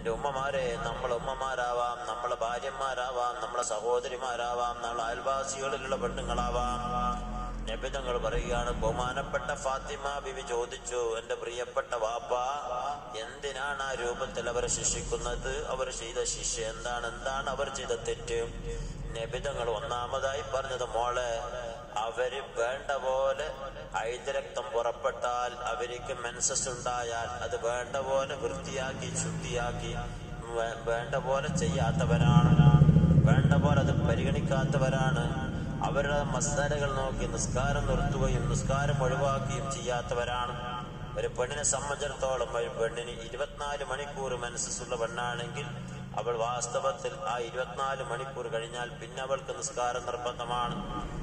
എന്റെ ഉമ്മമാരെ, നമ്മളെ ഉമ്മമാരാവാം, നമ്മളെ ഭാര്യമാരാവാം, നമ്മളെ സഹോദരിമാരാവാം, നമ്മളെ അയൽവാസികളിലുള്ള പെണ്ണുങ്ങളാവാം. നബിതങ്ങൾ പറയുകയാണ്, ബഹുമാനപ്പെട്ട ഫാത്തിമ ബിവി ചോദിച്ചു, എന്റെ പ്രിയപ്പെട്ട വാപ്പ, എന്തിനാണ് ആ രൂപത്തിൽ അവരെ ശിക്ഷിക്കുന്നത്? അവർ ചെയ്ത ശിക്ഷ എന്താണ് അവർ ചെയ്ത തെറ്റ്? നബിതങ്ങൾ ഒന്നാമതായി പറഞ്ഞത്, മോളെ, അവര് വേണ്ട പോലെ ഐതരക്തം പുറപ്പെട്ടാൽ, അവർക്ക് മെൻസസ് ഉണ്ടായാൽ അത് വേണ്ട പോലെ വൃത്തിയാക്കി ശുദ്ധിയാക്കി വേണ്ട പോലെ ചെയ്യാത്തവരാണ്, വേണ്ട പോലെ അത് പരിഗണിക്കാത്തവരാണ്. അവരുടെ മസാലകൾ നോക്കി നിസ്കാരം നിർത്തുകയും നിസ്കാരം ഒഴിവാക്കുകയും ചെയ്യാത്തവരാണ്. ഒരു പെണ്ണിനെ സംബന്ധിച്ചിടത്തോളം, ഒരു പെണ്ണിന് 24 മണിക്കൂർ മെൻസസ് ഉള്ള പെണ്ണാണെങ്കിൽ അവൾ വാസ്തവത്തിൽ ആ 24 മണിക്കൂർ കഴിഞ്ഞാൽ പിന്നെ അവൾക്ക് നിസ്കാരം നിർബന്ധമാണ്.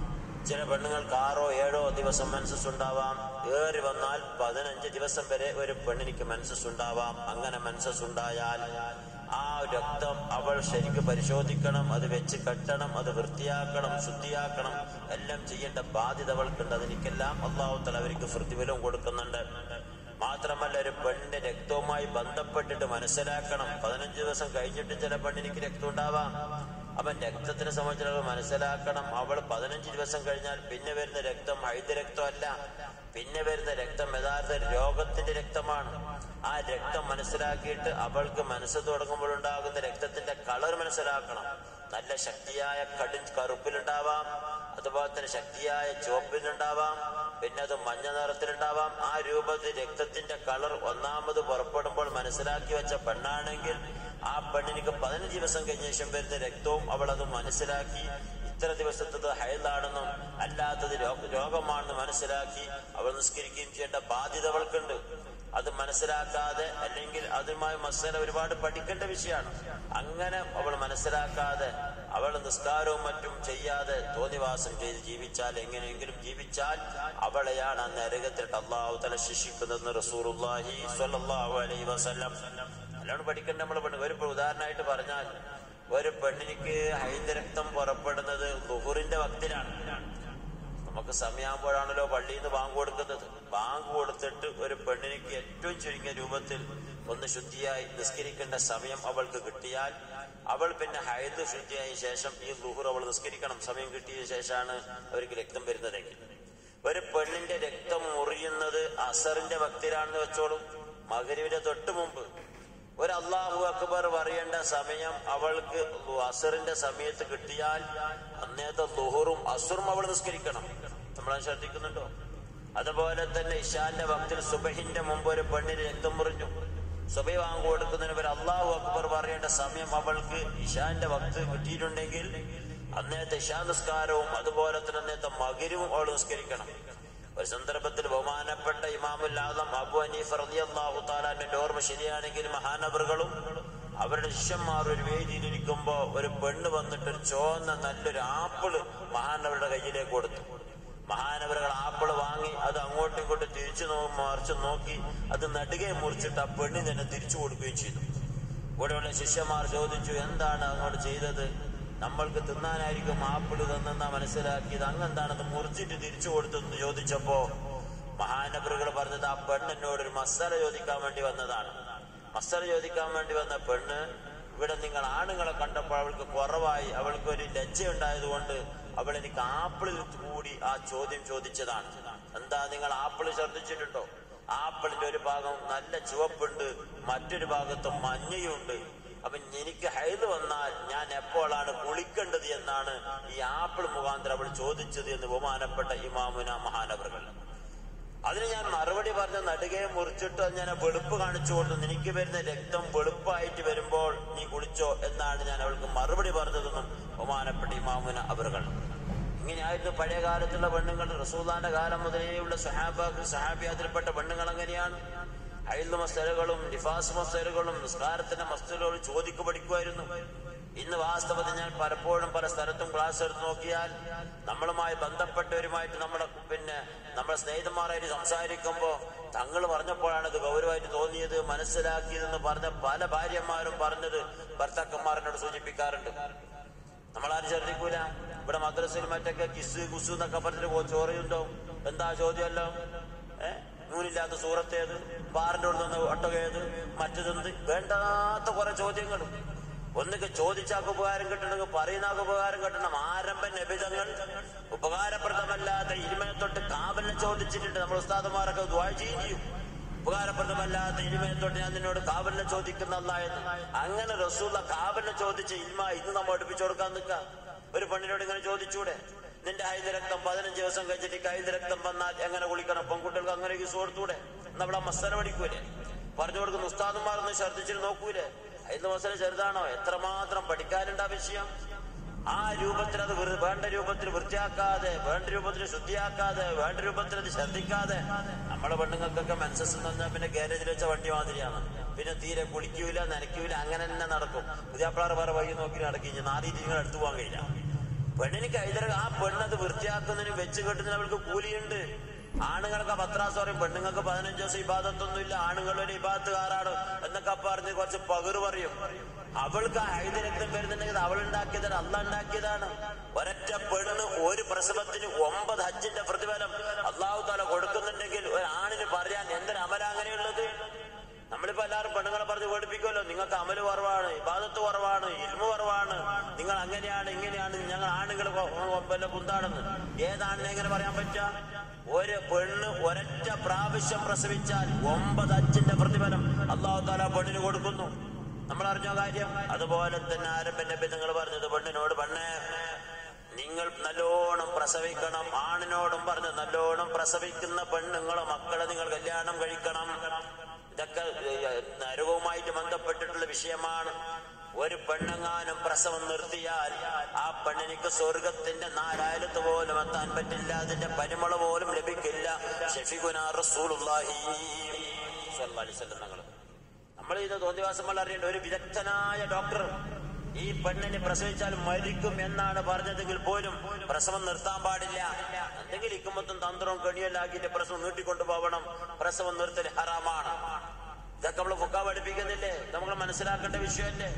ചില പെണ്ണുങ്ങൾക്ക് 6 or 7 ദിവസം മെൻസസ് ഉണ്ടാവാം. ഏറി വന്നാൽ 15 ദിവസം വരെ ഒരു പെണ്ണിനിക്ക് മെൻസസ് ഉണ്ടാവാം. അങ്ങനെ മെൻസസ് ഉണ്ടായാൽ ആ രക്തം അവൾ ശരിക്കും പരിശോധിക്കണം, അത് വെച്ച് കെട്ടണം, അത് വൃത്തിയാക്കണം, ശുദ്ധിയാക്കണം, എല്ലാം ചെയ്യേണ്ട ബാധ്യത അവൾക്കുണ്ട്. അതിനിക്കെല്ലാം അല്ലാഹു തആല അവർക്ക് പ്രതിഫലം കൊടുക്കുന്നുണ്ട്. മാത്രമല്ല, ഒരു പെണ്ണിന്റെ രക്തവുമായി ബന്ധപ്പെട്ടിട്ട് മനസ്സിലാക്കണം. 15 ദിവസം കഴിഞ്ഞിട്ട് ചില പെണ്ണിനിക്ക് രക്തം ഉണ്ടാവാം. അവൻ രക്തത്തിനെ സംബന്ധിച്ചിടത്തോളം മനസ്സിലാക്കണം, അവൾ 15 ദിവസം കഴിഞ്ഞാൽ പിന്നെ വരുന്ന രക്തം ഹൈദ രക്തമല്ല, പിന്നെ വരുന്ന രക്തം യഥാർത്ഥ രോഗത്തിന്റെ രക്തമാണ്. ആ രക്തം മനസ്സിലാക്കിയിട്ട് അവൾക്ക് മനസ്സ് തുടങ്ങുമ്പോഴുണ്ടാകുന്ന രക്തത്തിന്റെ കളർ മനസ്സിലാക്കണം. നല്ല ശക്തിയായ കറുപ്പിലുണ്ടാവാം, അതുപോലെ തന്നെ ശക്തിയായ ചുവപ്പിലുണ്ടാവാം, പിന്നെ അത് മഞ്ഞ നിറത്തിലുണ്ടാവാം. ആ രൂപത്തിൽ രക്തത്തിന്റെ കളർ ഒന്നാമത് പുറപ്പെടുമ്പോൾ മനസ്സിലാക്കി വെച്ച പെണ്ണാണെങ്കിൽ ആ പെണ്ണിനിക്ക് 15 ദിവസം കഴിഞ്ഞ ശേഷം വരുന്ന രക്തവും അവൾ അത് മനസ്സിലാക്കി ഇത്ര ദിവസത്തത് ഹൈദാണെന്നും അല്ലാത്തത് രോഗമാണെന്ന് മനസ്സിലാക്കി അവൾ നിസ്കരിക്കുകയും ചെയ്യേണ്ട ബാധ്യത അവൾക്കുണ്ട്. അത് മനസ്സിലാക്കാതെ, അല്ലെങ്കിൽ അതുമായി മസല ഒരുപാട് പഠിക്കേണ്ട വിഷയമാണ്. അങ്ങനെ അവൾ മനസ്സിലാക്കാതെ അവൾ നിസ്കാരവും മറ്റും ചെയ്യാതെ തോന്നിവാസം ചെയ്ത് ജീവിച്ചാൽ, എങ്ങനെയെങ്കിലും ജീവിച്ചാൽ, അവളെയാണ് ആ നരകത്തിട്ട് അല്ലാഹു തആല ശിക്ഷിക്കുന്നതെന്ന് റസൂലുള്ളാഹി സ്വല്ലല്ലാഹു അലൈഹി വസല്ലം. അല്ലാണ്ട് പഠിക്കേണ്ട നമ്മൾ പെണ്ണ്. ഒരു ഉദാഹരണമായിട്ട് പറഞ്ഞാൽ, ഒരു പെണ്ണിനിക്ക് ഹൈദരക്തം പുറപ്പെടുന്നത് ളുഹുറിന്റെ വക്തിലാണ്. നമുക്ക് സമയമാകുമ്പോഴാണല്ലോ പള്ളിയിൽ നിന്ന് ബാങ്ക് കൊടുക്കുന്നത്. ബാങ്ക് കൊടുത്തിട്ട് ഒരു പെണ്ണിനിക്ക് ഏറ്റവും ചുരുങ്ങിയ രൂപത്തിൽ ഒന്ന് ശുദ്ധിയായി നിസ്കരിക്കേണ്ട സമയം അവൾക്ക് കിട്ടിയാൽ, അവൾ പിന്നെ ഹൈദ് ശുദ്ധിയായ ശേഷം ഈ ളുഹുർ അവൾ നിസ്കരിക്കണം. സമയം കിട്ടിയ ശേഷമാണ് അവർക്ക് രക്തം വരുന്നതെങ്കിൽ, ഒരു പെണ്ണിന്റെ രക്തം മുറിയുന്നത് അസറിന്റെ വക്തിലാണെന്ന് വെച്ചോളും. മഗ്‌രിബിന്റെ തൊട്ട് മുമ്പ് ഒരു അല്ലാഹു അക്ബർ പറയേണ്ട സമയം അവൾക്ക് അസറിന്റെ സമയത്ത് കിട്ടിയാൽ അന്നേരത്തെ ളുഹുറും അസറും അവൾ നിസ്കരിക്കണം. നമ്മളത് ശ്രദ്ധിക്കുന്നുണ്ടോ? അതുപോലെ തന്നെ ഇശാന്റെ വക്തിൽ സുബഹിന്റെ മുമ്പ് ഒരു പെണ്ണിന് രക്തം മുറിഞ്ഞു. സുബഹി വാങ്ങ് കൊടുക്കുന്നതിന് ഒരു അല്ലാഹു അക്ബർ പറയേണ്ട സമയം അവൾക്ക് ഇശാന്റെ വക്ത് കിട്ടിയിട്ടുണ്ടെങ്കിൽ അന്നേരത്തെ ഇശാ നിസ്കാരവും അതുപോലെ തന്നെ അന്നേരത്തെ മഗ്‌രിബും അവൾ നിസ്കരിക്കണം. ഒരു സന്ദർഭത്തിൽ ബഹുമാനപ്പെട്ട ഇമാമുൽ ആദം അബൂ ഹനീഫ റളിയല്ലാഹു തആല അൻഹുവിന്റെ ഓർമ്മ ശരിയാണെങ്കിൽ മഹാനവറുകളും അവരുടെ ശിഷ്യന്മാർ ഒരു വേദിയിലിരിക്കുമ്പോ ഒരു പെണ്ണ് വന്നിട്ട് ഒരു ചുവന്ന നല്ലൊരു ആപ്പിള് മഹാനവരുടെ കയ്യിലേക്ക് കൊടുത്തു. മഹാനവറുകൾ ആപ്പിള് വാങ്ങി അത് അങ്ങോട്ടും ഇങ്ങോട്ടും മറിച്ചു നോക്കി അത് നടുകെ മുറിച്ചിട്ട് ആ പെണ്ണിന് തന്നെ തിരിച്ചു കൊടുക്കുകയും ചെയ്തു. ഇവിടെയുള്ള ശിഷ്യന്മാർ ചോദിച്ചു, എന്താണ് അങ്ങോട്ട് ചെയ്തത്? നമ്മൾക്ക് തിന്നാനായിരിക്കും ആപ്പിള് തന്നെന്നാ മനസ്സിലാക്കിയത്, അങ്ങെന്താണത് മുറിച്ചിട്ട് തിരിച്ചു കൊടുത്തെന്ന് ചോദിച്ചപ്പോ മഹാനവറുകൾ പറഞ്ഞത്, ആ പെണ്ണിനോട് ഒരു മസാല ചോദിക്കാൻ വേണ്ടി വന്നതാണ്. മസാല ചോദിക്കാൻ വേണ്ടി വന്ന പെണ്ണ് ഇവിടെ നിങ്ങൾ ആണുങ്ങളെ കണ്ടപ്പോൾ അവൾക്ക് കുറവായി, അവൾക്കൊരു ലജ്ജ ഉണ്ടായതുകൊണ്ട് അവൾ എനിക്ക് ആപ്പിളിൽ കൂടി ആ ചോദ്യം ചോദിച്ചതാണ്. എന്താ, നിങ്ങൾ ആപ്പിള് ശ്രദ്ധിച്ചിട്ടുണ്ടോ? ആപ്പിളിന്റെ ഒരു ഭാഗം നല്ല ചുവപ്പുണ്ട്, മറ്റൊരു ഭാഗത്ത് മഞ്ഞയുണ്ട്. അപ്പൊ എനിക്ക് ഹൈദ് വന്നാൽ ഞാൻ എപ്പോഴാണ് കുളിക്കേണ്ടത് എന്നാണ് ഈ ആപ്പിൾ മുഖാന്തരം അവൾ ചോദിച്ചത് എന്ന് ബഹുമാനപ്പെട്ട ഇമാമുന മഹാനവറുകൾ. അതിന് ഞാൻ മറുപടി പറഞ്ഞ നടുകെ മുറിച്ചിട്ട് ഞാൻ വെളുപ്പ് കാണിച്ചു കൊടുത്തു. എനിക്ക് വരുന്ന രക്തം വെളുപ്പായിട്ട് വരുമ്പോൾ നീ കുളിച്ചോ എന്നാണ് ഞാൻ അവൾക്ക് മറുപടി പറഞ്ഞതെന്നും ബഹുമാനപ്പെട്ട ഇമാമുന അവറുകൾ. ഇങ്ങനെയായിരുന്നു പഴയ കാലത്തുള്ള പെണ്ണുങ്ങൾ. റസൂലുള്ളാഹിന്റെ കാലം മുതലേയുള്ള സഹാബിയാത്തിൽപ്പെട്ട പെണ്ണുങ്ങൾ അങ്ങനെയാണ്. ഹൈദ് മസ്അലകളും നിഫാസ് മസ്അലകളും നിസ്കാരത്തിന്റെ മസ്അലകളും ചോദിക്കു പഠിക്കുമായിരുന്നു. ഇന്ന് വാസ്തവത്തിൽ ഞാൻ പലപ്പോഴും പല സ്ഥലത്തും ക്ലാസ് എടുത്ത് നോക്കിയാൽ നമ്മളുമായി ബന്ധപ്പെട്ടവരുമായിട്ട് നമ്മുടെ സ്നേഹിതന്മാരായിട്ട് സംസാരിക്കുമ്പോ തങ്ങൾ പറഞ്ഞപ്പോഴാണ് ഇത് ഗൗരവമായിട്ട് തോന്നിയത്, മനസ്സിലാക്കിയതെന്ന് പറഞ്ഞ പല ഭാര്യമാരും പറഞ്ഞത് ഭർത്താക്കന്മാരനോട് സൂചിപ്പിക്കാറുണ്ട്. നമ്മളാരും ശ്രദ്ധിക്കൂല. ഇവിടെ മദ്രസയിൽ മറ്റൊക്കെ കിസ് കുസു എന്നൊക്കെ പറഞ്ഞിട്ട് ചോറയുണ്ടോ? എന്താ ചോദ്യമല്ലോ? നൂനില്ലാത്ത സൂറത്തേത്, പാറിന്റെ ഉള്ളിൽ നിന്ന് ഒട്ടകേത്, മറ്റതെന്ത്, വേണ്ടാത്ത കുറെ ചോദ്യങ്ങളും. ഒന്നൊക്കെ ചോദിച്ചാക്ക് ഉപകാരം കിട്ടണമെങ്കിൽ പറയുന്നാക്ക് ഉപകാരം കിട്ടണം. ആരംഭ നബിതങ്ങൾ ഉപകാരപ്രദമല്ലാത്ത ഇൽമിനെ തൊട്ട് കാവലിനെ ചോദിച്ചിട്ടുണ്ട്. നമ്മൾ ഉസ്താദുമാരൊക്കെ ദുആ ചെയ്യും, ഉപകാരപ്രദമല്ലാത്ത ഇൽമിനെ തൊട്ട് ഞാൻ നിന്നോട് കാവലിനെ ചോദിക്കുന്ന അല്ലായെന്ന്. അങ്ങനെ റസൂലുള്ള കാവലിനെ ചോദിച്ച ഇൽമ ഇന്ന് നമ്മൾ അടുപ്പിച്ചു കൊടുക്കാൻ നിൽക്കാം. ഒരു പെണ്ണിനോട് ഇങ്ങനെ ചോദിച്ചൂടെ, നിന്റെ ഹൈദ രക്തം 15 ദിവസം കഴിച്ചിട്ട് ഹൈദ രക്തം വന്നാൽ എങ്ങനെ കുളിക്കണം? പെൺകുട്ടികൾക്ക് അങ്ങനെ യൂസ് കൊടുത്തൂടെ? നമ്മളെ മസല പഠിക്കൂലേ? പറഞ്ഞു കൊടുക്കുന്ന ഉസ്താദുമാരൊന്നും ശ്രദ്ധിച്ചിട്ട് നോക്കൂലേ? ഹൈദ് മസല ചെറുതാണോ? എത്രമാത്രം പഠിക്കാനുണ്ട് ആ വിഷയം. ആ രൂപത്തിൽ അത് വേണ്ട രൂപത്തിൽ വൃത്തിയാക്കാതെ, വേണ്ട രൂപത്തിൽ ശുദ്ധിയാക്കാതെ, വേണ്ട രൂപത്തിൽ അത് ശ്രദ്ധിക്കാതെ നമ്മളെ പെണ്ണുങ്ങൾക്കൊക്കെ മെൻസസ് എന്ന് പറഞ്ഞാൽ പിന്നെ ഗാരേജിൽ വെച്ച വണ്ടി മാതിരിയാണ്. പിന്നെ തീരെ കുളിക്കൂല, നനയ്ക്കൂല, അങ്ങനെ തന്നെ നടക്കും. പുതിയാപ്പിളാർ വേറെ വഴി നോക്കി നടക്കി നാരീ നിങ്ങൾ എടുത്തു പോകാൻ കഴിയില്ല. പെണ്ണിന് ആ പെണ്ണത് വൃത്തിയാക്കുന്നതിനും വെച്ച് കെട്ടുന്നതിന് അവൾക്ക് കൂലിയുണ്ട്. ആണുങ്ങൾക്ക് പത്രാസ് പറയും, പെണ്ണുങ്ങൾക്ക് 15 ദിവസം ഇബാദത്തൊന്നുമില്ല, ആണുങ്ങളൊരു ഇബാദത്തുകാരാണ് എന്നൊക്കെ പറഞ്ഞ് കുറച്ച് പകറ് പറയും. അവൾക്ക് ആ ഹൈദ രക്തം വരുന്നുണ്ടെങ്കിൽ അവൾ ഉണ്ടാക്കിയതാണ്, അള്ളാഹ് ഉണ്ടാക്കിയതാണ്. ഒരൊറ്റ പെണ്ണ് ഒരു പ്രസവത്തിന് 9 ഹജ്ജിന്റെ പ്രതിഫലം അള്ളാഹു താല കൊടുക്കുന്നുണ്ടെങ്കിൽ ഒരാണിന് പറയാൻ എന്തൊരു അമല അങ്ങനെയുള്ളത്? നമ്മളിപ്പോ എല്ലാവരും പെണ്ണുങ്ങളെ പറഞ്ഞ് പഠിപ്പിക്കുമല്ലോ, നിങ്ങൾക്ക് അമല് കുറവാണ്, ഇബാദത്ത് കുറവാണ്, ഇൽമു കുറവാണ്, നിങ്ങൾ അങ്ങനെയാണ് ഇങ്ങനെയാണ്, ഞങ്ങൾ ആണുങ്ങൾ വല്ല കുന്താണെന്ന്. ഏതാണെന്ന് എങ്ങനെ പറയാൻ പറ്റുക? ഒരു പെണ്ണ് ഒരൊറ്റ പ്രാവശ്യം പ്രസവിച്ചാൽ 9 ഹജ്ജിന്റെ പ്രതിഫലം അള്ളാഹു താല പെണ്ണിന് കൊടുക്കുന്നു. നമ്മൾ അറിഞ്ഞ കാര്യം. അതുപോലെ തന്നെ ആരംഭ നബി നിങ്ങൾ പറഞ്ഞത് പെണ്ണിനോട്, പെണ്ണേ നിങ്ങൾ നല്ലോണം പ്രസവിക്കണം. ആണിനോടും പറഞ്ഞു നല്ലോണം പ്രസവിക്കുന്ന പെണ്ണുങ്ങളെ മക്കളെ നിങ്ങൾ കല്യാണം കഴിക്കണം. ഇതൊക്കെ നരകവുമായിട്ട് ബന്ധപ്പെട്ടിട്ടുള്ള വിഷയമാണ്. ഒരു പെണ്ണെങ്ങാനും പ്രസവം നിർത്തിയാൽ ആ പെണ്ണിനിക്ക് സ്വർഗത്തിന്റെ 4 അയലത്ത് പോലും എത്താൻ പറ്റില്ല, അതിന്റെ പരിമള പോലും ലഭിക്കില്ല. ഷഫീഖുനാ റസൂലുള്ളാഹി സ്വല്ലല്ലാഹു അലൈഹി വസല്ലം തങ്ങൾ. നമ്മൾ ഇത് തോന്നിവാസം അറിയേണ്ട ഒരു വിദഗ്ധനായ ഡോക്ടർ ഈ പെണ്ണിനെ പ്രസവിച്ചാൽ മരിക്കും എന്നാണ് പറഞ്ഞതെങ്കിൽ പോലും പ്രസവം നിർത്താൻ പാടില്ല. എന്തെങ്കിലും ഇക്കുമ്പത്തും തന്ത്രവും കെണിയല്ലാക്കിയിട്ട് പ്രസവം നീട്ടിക്കൊണ്ടു പോകണം. പ്രസവം നിർത്തൽ ഹറാമാണ്. ഇതൊക്കെ നമ്മൾ ഫുഖാ പഠിപ്പിക്കുന്നില്ലേ? നമ്മൾ മനസ്സിലാക്കേണ്ട വിഷയമല്ലേ?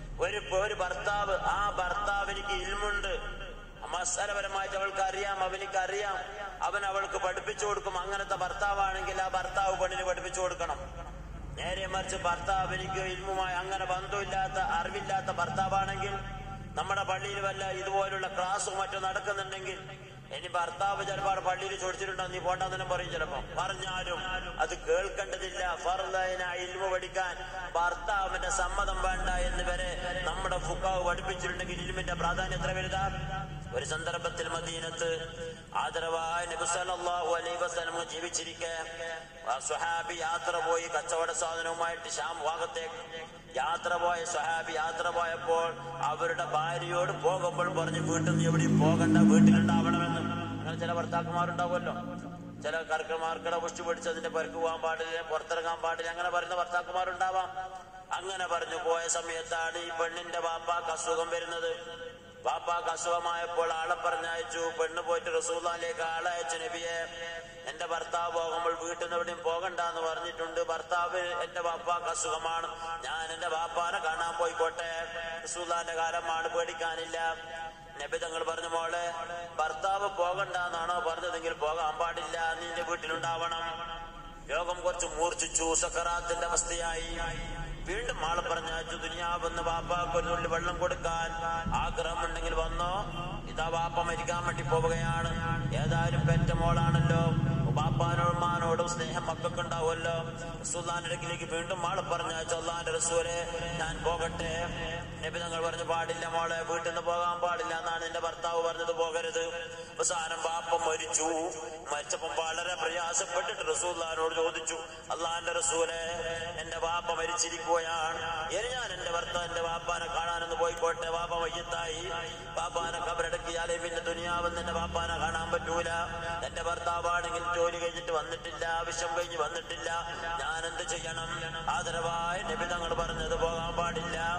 ഒരു ഭർത്താവ്, ആ ഭർത്താവിനിക്ക് ഇൽമുണ്ട്, മസാലപരമായിട്ട് അവൾക്ക് അറിയാം, അവനിക്കറിയാം, അവൻ അവൾക്ക് പഠിപ്പിച്ചു കൊടുക്കും. അങ്ങനത്തെ ഭർത്താവാണെങ്കിൽ ആ ഭർത്താവ് പെണ്ണിന് പഠിപ്പിച്ചു കൊടുക്കണം. നേരെ മറിച്ച് ഭർത്താവിനിക്ക് ഇൽമുമായി അങ്ങനെ ബന്ധമില്ലാത്ത, അറിവില്ലാത്ത ഭർത്താവാണെങ്കിൽ, നമ്മുടെ പള്ളിയിൽ വല്ല ഇതുപോലുള്ള ക്ലാസ്സും മറ്റും നടക്കുന്നുണ്ടെങ്കിൽ ഇനി ഭർത്താവ് ചിലപ്പോൾ പള്ളിയിൽ ചോദിച്ചിട്ടുണ്ടോ, നീ പോണ്ടെന്നും പറയും. ചിലപ്പോൾ പറഞ്ഞാലും അത് കേൾക്കേണ്ടതില്ല. ഫർദൈന ഇൽമു പഠിക്കാൻ ഭർത്താവിന്റെ സമ്മതം വേണ്ട എന്ന് വരെ നമ്മുടെ ഫുഖാഹ് പഠിപ്പിച്ചിട്ടുണ്ടെങ്കിൽ ഇൽമിന്റെ പ്രാധാന്യം എത്ര വലുതാ. ഒരു സന്ദർഭത്തിൽ മദീനത്ത് ആദരവായ നബി സല്ലല്ലാഹു അലൈഹി വസല്ലം ജീവിച്ചിരിക്കെ സ്വഹാബി യാത്ര പോയി, കച്ചവട സാധനവുമായിട്ട് ശാം ഭാഗത്തേക്ക് യാത്ര പോയ സ്വഹാബി യാത്ര പോയപ്പോൾ അവരുടെ ഭാര്യയോട് പോകുമ്പോൾ പറഞ്ഞു, വീട്ടിൽ നിന്ന് എവിടെയും പോകണ്ട, വീട്ടിലുണ്ടാവണമെന്ന്. അങ്ങനെ ചില ഭർത്താക്കന്മാരുണ്ടാവുമല്ലോ, ചില കർക്കന്മാർക്കിടെ പുഷ്ടി പിടിച്ച് അതിന്റെ പരിക്ക് പോകാൻ പാടില്ല, പുറത്തിറങ്ങാൻ പാടില്ല, അങ്ങനെ പറയുന്ന ഭർത്താക്കന്മാരുണ്ടാവാം. അങ്ങനെ പറഞ്ഞു പോയ സമയത്താണ് ഈ പെണ്ണിന്റെ വാപ്പാക്ക് അസുഖം വരുന്നത്. വാപ്പാക്ക് അസുഖമായപ്പോൾ ആളെ പറഞ്ഞയച്ചു. പെണ്ണ് പോയിട്ട് റസൂലുള്ളാഹിലേക്ക് ആളെ അയച്ചു, നബിയെ എന്റെ ഭർത്താവ് പോകുമ്പോൾ വീട്ടിൽ നിന്ന് എവിടെയും പോകണ്ടെന്ന് പറഞ്ഞിട്ടുണ്ട്. ഭർത്താവ് എന്റെ വാപ്പാക്ക് അസുഖമാണ്, ഞാൻ എന്റെ വാപ്പാനെ കാണാൻ പോയിക്കോട്ടെ. റസൂലുള്ളാഹിന്റെ കാലമാണ്, പേടിക്കാനില്ല. നബി തങ്ങൾ പറഞ്ഞു, മോളെ ഭർത്താവ് പോകണ്ടെന്നാണോ പറഞ്ഞതെങ്കിൽ പോകാൻ പാടില്ല, നിന്റെ വീട്ടിലുണ്ടാവണം. രോഗം കുറച്ച് മൂർച്ഛിച്ചു, സക്കറാത്തിന്റെ അവസ്ഥയായി. വീണ്ടും ആളെ പറഞ്ഞയച്ചു, ദുനിയാവെന്ന് വാപ്പാക്ക് ഒരു തുള്ളി വെള്ളം കൊടുക്കാൻ ആഗ്രഹമുണ്ടെങ്കിൽ വന്നോ, ഇതാ വാപ്പ മരിക്കാൻ വേണ്ടി പോവുകയാണ്. ഏതായാലും പെറ്റ മോളാണല്ലോ, ബാപ്പാനോടും സ്നേഹം മക്കൾക്ക് ഉണ്ടാവുമല്ലോ. റസൂലുള്ളാഹിന്റെ അടുക്കിലേക്ക് വീണ്ടും ആളെ പറഞ്ഞയച്ചു, അല്ലാഹുവിന്റെ റസൂലേ ഞാൻ പോകട്ടെ. നബി തങ്ങൾ പറഞ്ഞു, പാടില്ല മോളെ, വീട്ടിൽ നിന്ന് പോകാൻ പാടില്ല എന്നാണ് നിന്റെ ഭർത്താവ് പറഞ്ഞത്, പോകരുത്. അവസാനം ബാപ്പ മരിച്ചു. മരിച്ചപ്പം വളരെ പ്രയാസപ്പെട്ടിട്ട് റസൂലുള്ളാഹിനോട് ചോദിച്ചു, അല്ലാഹുവിന്റെ റസൂലേ എന്റെ വാപ്പ മരിച്ചിരിക്കുകയാണ്, ഇനി ഞാൻ എന്റെ വാപ്പാനെ കാണാനൊന്ന് പോയിക്കോട്ടെ. വാപ്പ മയ്യത്തായി, വാപ്പാനെ ഖബറടക്കിയാലേ പിന്നെ ദുനിയാവെന്ന് എന്റെ വാപ്പാനെ കാണാൻ പറ്റൂല. എന്റെ ഭർത്താവാണെങ്കിൽ ജോലി കഴിഞ്ഞിട്ട് വന്നിട്ടില്ല, ആവശ്യം കഴിഞ്ഞ് വന്നിട്ടില്ല, ഞാൻ എന്ത് ചെയ്യണം? ആദരവായ നബി തങ്ങൾ പറഞ്ഞത് പോകാൻ പാടില്ല.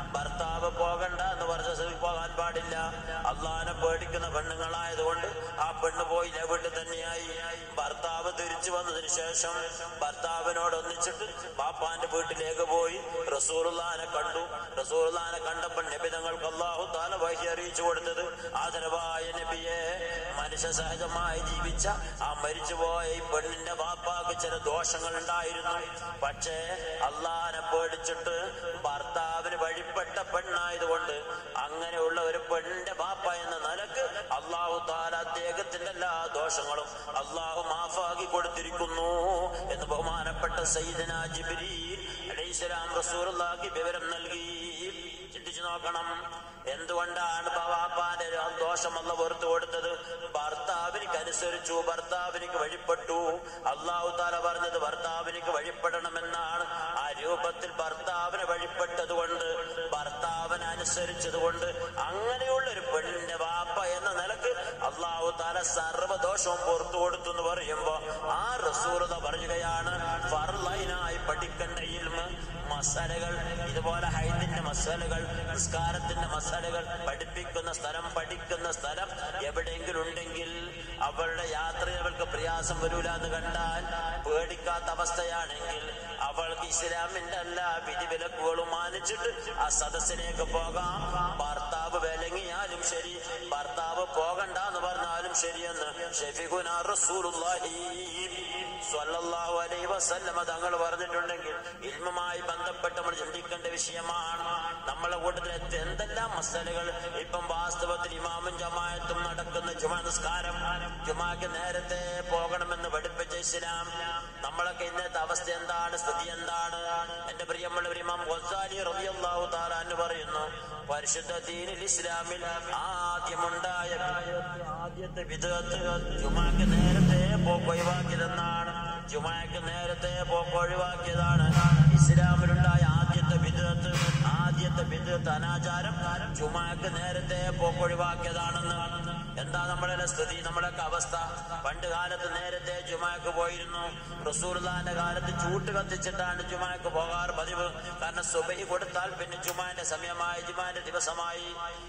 ഭർത്താവ് പോകണ്ട എന്ന് പറഞ്ഞ സ്ഥലത്ത് പോകാൻ പാടില്ല. അള്ളാഹിനെ പേടിക്കുന്ന പെണ്ണുങ്ങളായതുകൊണ്ട് ആ പെണ്ണ് പോയില്ല, വീട്ടിൽ തന്നെയായി. ഭർത്താവ് തിരിച്ചു വന്നതിന് ശേഷം ഭർത്താവിനോട് ഒന്നിച്ചിട്ട് ബാപ്പാന്റെ വീട്ടിലേക്ക് പോയി റസൂലുള്ളാഹിനെ കണ്ടു. റസൂലുള്ളാഹിനെ കണ്ടപ്പോൾ നബി തങ്ങൾക്ക് അല്ലാഹു തആല വഹി അറിയിച്ചു കൊടുത്തത്, ആദരവായ നബിയെ, മനുഷ്യ സഹജമായി ജീവിച്ച ആ മരിച്ചുപോയ ഈ പെണ്ണിന്റെ ബാപ്പാക്ക് ചില ദോഷങ്ങൾ ഉണ്ടായിരുന്നു. പക്ഷേ അള്ളാഹിനെ പേടിച്ചിട്ട് ഭർത്താവിന് വഴിപ്പെട്ട പെണ്ണായതുകൊണ്ട് അങ്ങനെയുള്ള ഒരു പെണ്ണിന്റെ ബാപ്പ എന്ന നിലക്ക് അല്ലാഹു തആല അദ്ദേഹത്തിന്റെ എല്ലാ ദോഷങ്ങളും അള്ളാഹു മാഫാക്കി കൊടുത്തിരിക്കുന്നു എന്ന് ബഹുമാനപ്പെട്ട സയ്യിദനാ ജിബ്രീൽ അലൈഹിസ്സലാം റസൂലുള്ളാഹിക്ക് വിവരം നൽകി. ചിന്തിച്ചു നോക്കണം, എന്തുകൊണ്ടാണ് ബാപ്പാന്റെ ദോഷം അല്ലാഹു പുറത്തു കൊടുത്തത്? ഭർത്താവിനിക്ക് അനുസരിച്ചു, ഭർത്താവിനിക്ക് വഴിപ്പെട്ടു. അല്ലാഹു തആല പറഞ്ഞത് ഭർത്താവിനിക്ക് വഴിപ്പെടണമെന്നാണ്. ആ രൂപത്തിൽ ഭർത്താവിനെ വഴിപ്പെട്ടത് കൊണ്ട്, ഭർത്താവിനെ അനുസരിച്ചത് കൊണ്ട്, അങ്ങനെയുള്ള ഒരു പെണ്ണിന്റെ വാപ്പ എന്ന നിലക്ക് അല്ലാഹു തആല സർവ്വദോഷവും പുറത്തു കൊടുത്തു എന്ന് പറയുമ്പോ ആ റസൂലുള്ളാഹി പറയുകയാണ്, ഫർളൈനായി പഠിക്കേണ്ട ഇൽമ് മസാലകൾ, ഇതുപോലെ ഹൈദിന്റെ മസാലകൾ, നിസ്കാരത്തിന്റെ മസാലകൾ പഠിപ്പിക്കുന്ന സ്ഥലം, പഠിക്കുന്ന സ്ഥലം എവിടെയെങ്കിലും ഉണ്ടെങ്കിൽ അവളുടെ യാത്രയിൽ അവൾക്ക് പ്രയാസം വരൂല എന്ന് കണ്ടാൽ, പേടിക്കാത്ത അവസ്ഥയാണെങ്കിൽ അവൾക്ക് ഇസ്ലാമിന്റെ എല്ലാ വിധിവിലക്കുകളും മാനിച്ചിട്ട് ആ സദസ്സിലേക്ക് പോകാം. ഭർത്താവ് വിലങ്ങിയാലും ശരി, ഭർത്താവ് പോകണ്ട എന്ന് പറഞ്ഞാലും ശരിയെന്ന് ഷഫീഖുനാ റസൂലുള്ളാഹി സ്വല്ലല്ലാഹു അലൈഹി വസല്ലം തങ്ങൾ പറഞ്ഞിട്ടുണ്ടെങ്കിൽ ഇൽമുമായി ബന്ധപ്പെട്ട് നമ്മൾ ചിന്തിക്കേണ്ട വിഷയമാണ്. നമ്മളെ കൂട്ടത്തിൽ എന്തെല്ലാം മസലകൾ ഇപ്പം വാസ്തവത്തിൽ ഇമാമും ജമാഅത്തും നടക്കുന്ന ജുമാ നിസ്കാരം, ജുമാക്ക് നേരത്തെ പോകണമെന്ന് പഠിപ്പിച്ച ഇസ്ലാം, നമ്മളൊക്കെ ഇന്നത്തെ അവസ്ഥ എന്താണ്, സ്ഥിതി എന്താണ്? എന്റെ പ്രിയമുള്ളവർ, ഇമാം ഗസാലി റളിയല്ലാഹു തആല അൻഹു പറയുന്നു, പരിശുദ്ധ ദീനുൽ ഇസ്ലാമിൽ ആദ്യത്തെ വിദഅത്ത് ജുമാക്ക് നേരത്തെ പോക്ക് ഒഴിവാക്കിയതെന്നാണ്. ജുമാക്ക് നേരത്തെ പോക്ക് ഒഴിവാക്കിയതാണ് ഇസ്ലാമിലുണ്ടായ ആദ്യത്തെ വിദഅത്ത്. ആദ്യത്തെ വിദഅത്ത് അനാചാരം ജുമാക്ക് നേരത്തെ പോക്ക് ഒഴിവാക്കിയതാണെന്ന്. എന്താ നമ്മളെ സ്ഥിതി, നമ്മളൊക്കെ അവസ്ഥ? പണ്ട് കാലത്ത് നേരത്തെ ജുമാക്ക് പോയിരുന്നു. റസൂലുള്ളാഹിന്റെ കാലത്ത് ചൂട്ട് കത്തിച്ചിട്ടാണ് ജുമാക്ക് പോകാറ് പതിവ്. കാരണം സുബഹി കൊടുത്താൽ പിന്നെ ജുമാന്റെ സമയമായി, ജുമാന്റെ ദിവസമായി.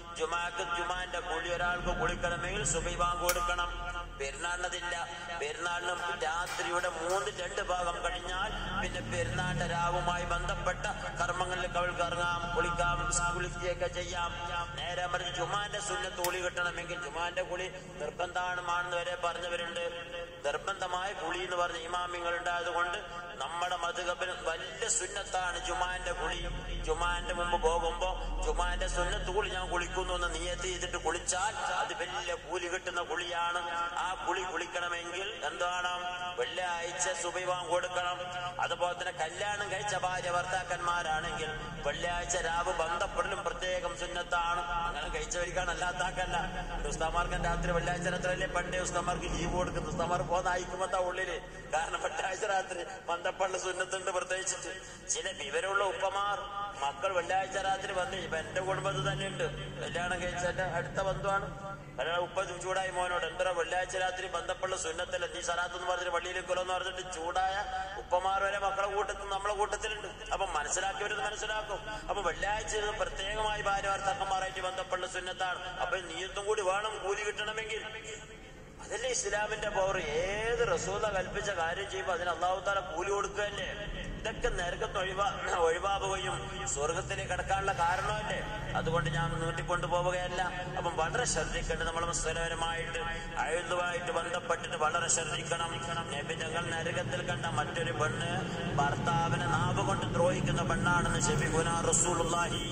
ജുമാന്റെ കുളി ഒരാൾക്ക് കുളിക്കണമെങ്കിൽ സുബഹി ബാങ്ക് കൊടുക്കണം. പെരുന്നാളിനതില്ല. പെരുന്നാളിനും രാത്രിയുടെ 2 ഭാഗം കഴിഞ്ഞാൽ പിന്നെ പെരുന്നാളിന്റെ രാവുമായി ബന്ധപ്പെട്ട കർമ്മങ്ങളിലേക്ക് അവൾക്ക് ഇറങ്ങാം, കുളിക്കാം, കുളിക്കുകയൊക്കെ ചെയ്യാം. നേരെ മറിച്ച് ജുമാന്റെ സുന്നത്ത് കുളി കിട്ടണമെങ്കിൽ ജുമാന്റെ കുളി നിർബന്ധമാണെന്ന് വരെ പറഞ്ഞവരുണ്ട്. നിർബന്ധമായ കുളി എന്ന് പറഞ്ഞ ഇമാമിങ്ങൾ ഉണ്ടായതുകൊണ്ട് നമ്മുടെ മദ്ഹബിന് വലിയ സുന്നത്താണ് ജുമാന്റെ കുളി. ജുമാന്റെ മുമ്പ് പോകുമ്പോ ജുമാന്റെ സുന്നത്ത് കുളി ഞാൻ കുളിക്കുന്നു എന്ന് നിയത്ത് ചെയ്തിട്ട് കുളിച്ചാൽ അത് വലിയ കൂലി കിട്ടുന്ന കുളിയാണ്. ആ കുളി കുളിക്കണമെങ്കിൽ എന്താണ്? വെള്ളിയാഴ്ച സുബഹി ബാങ്ക് കൊടുക്കണം. അതുപോലെ തന്നെ കല്യാണം കഴിച്ച ഭാര്യ ഭർത്താക്കന്മാരാണെങ്കിൽ വെള്ളിയാഴ്ച രാവ് ബന്ധപ്പെടലും പ്രത്യേകം സുന്നത്താണ്. അങ്ങനെ കഴിച്ചവർക്കാണ്, അല്ലാത്താക്കല്ല. ഉസ്താമാർക്ക് രാത്രി വെള്ളിയാഴ്ച രാത്രിയല്ലേ പണ്ടേ ഉസ്താമാർക്ക് ലീവ് കൊടുക്കുന്നു. ഉസ്താമാർ പോകുന്ന അയക്കുമത്താ ഉള്ളില്. കാരണം വെള്ളിയാഴ്ച രാത്രി ബന്ധപ്പെടൽ സുന്നത്തുണ്ട്. പ്രത്യേകിച്ചിട്ട് ചില വിവരമുള്ള ഉപ്പമാർ മക്കൾ വെള്ളിയാഴ്ച രാത്രി വന്ന്, ഇപ്പൊ എന്റെ കുടുംബത്തിൽ തന്നെ ഉണ്ട്, കല്യാണം കഴിച്ചതിന്റെ അടുത്ത ബന്ധുവാണ്. ഉപ്പ ചൂടായി മോനോട്, എന്താ വെള്ളിയാഴ്ച രാത്രി ബന്ധപ്പെടൽ സുന്നത്തല്ല, നീ സലാത്ത് എന്ന് പറഞ്ഞിട്ട് പള്ളിയിലേക്കല്ലോ എന്ന് പറഞ്ഞിട്ട് ചൂടായ ഉപ്പമാർ വരെ മക്കളെ കൂട്ടത്തിൽ നമ്മളെ കൂട്ടത്തിലുണ്ട്. അപ്പൊ മനസ്സിലാക്കിയവരത് മനസ്സിലാക്കും. അപ്പൊ വെള്ളിയാഴ്ച പ്രത്യേകമായി ഭാര്യ ഭർത്താക്കന്മാരായിട്ട് ബന്ധപ്പെടൽ സുന്നത്താണ്. അപ്പൊ നീയത്തും കൂടി വേണം കൂലി കിട്ടണമെങ്കിൽ. അതല്ലേ ഇസ്ലാമിന്റെ പവർ. ഏത് റസൂല കൽപ്പിച്ച കാര്യം ചെയ്യുമ്പോ അതിന് അല്ലാഹു തആല കൂലി കൊടുക്കുകയല്ലേ. ഇതൊക്കെ നരകത്ത് ഒഴിവാകുകയും സ്വർഗത്തിലേക്ക് കടക്കാനുള്ള കാരണമല്ലേ. അതുകൊണ്ട് ഞാൻ നീട്ടിക്കൊണ്ടു പോവുകയല്ല. അപ്പം വളരെ ശ്രദ്ധിക്കേണ്ടത് നമ്മൾ മുസ്ലിംപരമായിട്ട് അഴുതുമായിട്ട് ബന്ധപ്പെട്ടിട്ട് വളരെ ശ്രദ്ധിക്കണം. നബി തങ്ങൾ നരകത്തിൽ കണ്ട മറ്റൊരു പെണ്ണ് ഭർത്താവിനെ നാവ് കൊണ്ട് ദ്രോഹിക്കുന്ന പെണ്ണാണെന്ന് ഷഫീഖുനാ റസൂലുള്ളാഹി.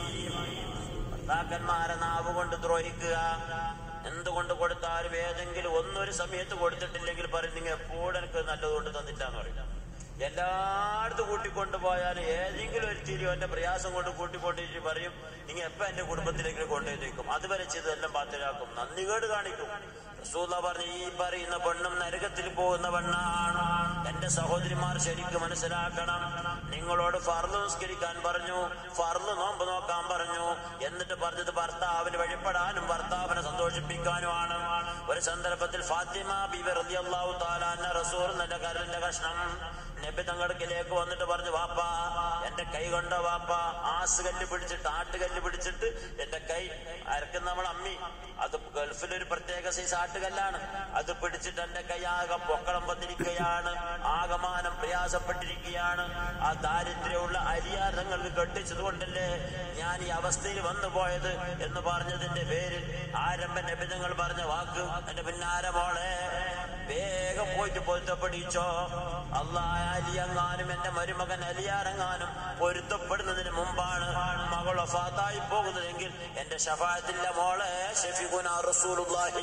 ഭർത്താക്കന്മാരെ നാവ് കൊണ്ട് ദ്രോഹിക്കുക, എന്തുകൊണ്ട് കൊടുത്താലും ഏതെങ്കിലും ഒന്നൊരു സമയത്ത് കൊടുത്തിട്ടില്ലെങ്കിൽ പറയും, നിങ്ങൾ എപ്പോഴും എനിക്ക് നല്ലതുകൊണ്ട് തന്നില്ല എന്ന് പറയും. എല്ലായിടത്തും കൂട്ടിക്കൊണ്ടുപോയാലും ഏതെങ്കിലും ഒരു തിരിയോ എന്റെ പ്രയാസം കൊണ്ട് കൂട്ടിക്കൊണ്ടിട്ട് പറയും, നിങ്ങൾ എപ്പ എന്റെ കുടുംബത്തിലേക്ക് കൊണ്ടുപോയിരിക്കും. അതുവരെ ചെയ്തെല്ലാം പാത്തിലാക്കും, നന്ദികേട് കാണിക്കും. റസൂലുള്ളാഹി പറഞ്ഞു, ഈ പറയുന്ന പെണ്ണും നരകത്തിൽ പോകുന്ന പെണ്ണാണ്. എന്റെ സഹോദരിമാർ ശരിക്കും മനസ്സിലാക്കണം. നിങ്ങളോട് ഫർള് നിസ്കരിക്കാൻ പറഞ്ഞു, ഫർള് നോമ്പ് നോക്കാൻ പറഞ്ഞു. എന്നിട്ട് പറഞ്ഞത് ഭർത്താവിന് വഴിപ്പെടാനും ഭർത്താവിനെ സന്തോഷിപ്പിക്കാനുമാണ്. ഒരു സന്ദർഭത്തിൽ ഫാത്തിമ ബീവി റളിയല്ലാഹു തആല അൻഹ റസൂൽ നല്ല കരലിന്റെ കഷ്ണം നബി തങ്ങൾക്കിലേക്ക് വന്നിട്ട് പറഞ്ഞു, വാപ്പ എന്റെ കൈ കൊണ്ട വാപ്പ ആട്ടുകല്ല് പിടിച്ചിട്ട് എന്റെ കൈ അരക്കുന്ന നമ്മൾ അമ്മി, അത് ഗൾഫിലൊരു പ്രത്യേക സൈസ് ആട്ടുകല്ലാണ്, അത് പിടിച്ചിട്ട് എന്റെ കൈ ആകെ പൊക്കളം വന്നിരിക്കുകയാണ്, ആകമാനം പ്രയാസപ്പെട്ടിരിക്കുകയാണ്. ആ ദാരിദ്ര്യമുള്ള അരിയാർ തങ്ങൾക്ക് കെട്ടിച്ചത് കൊണ്ടല്ലേ ഞാൻ ഈ അവസ്ഥയിൽ വന്നു പോയത് എന്ന് പറഞ്ഞതിന്റെ പേരിൽ ആരംഭ നബിതങ്ങൾ പറഞ്ഞ വാക്ക്, എന്റെ പിന്നാരെ മോളെ വേഗം പോയിട്ട് പൊരുത്തപ്പെടിച്ചോ. അല്ലാഹ് അലിയങ്ങാനും എന്റെ മരുമകൻ അലിയാറങ്ങാനും പൊരുത്തപ്പെടുന്നതിന് മുമ്പാണ് മകൾ വഫാത്തായി പോകുന്നതെങ്കിൽ എന്റെ ശഫാഅത്തില്ല മോളെ. ഷഫീഖുനാ റസൂലുള്ളാഹി.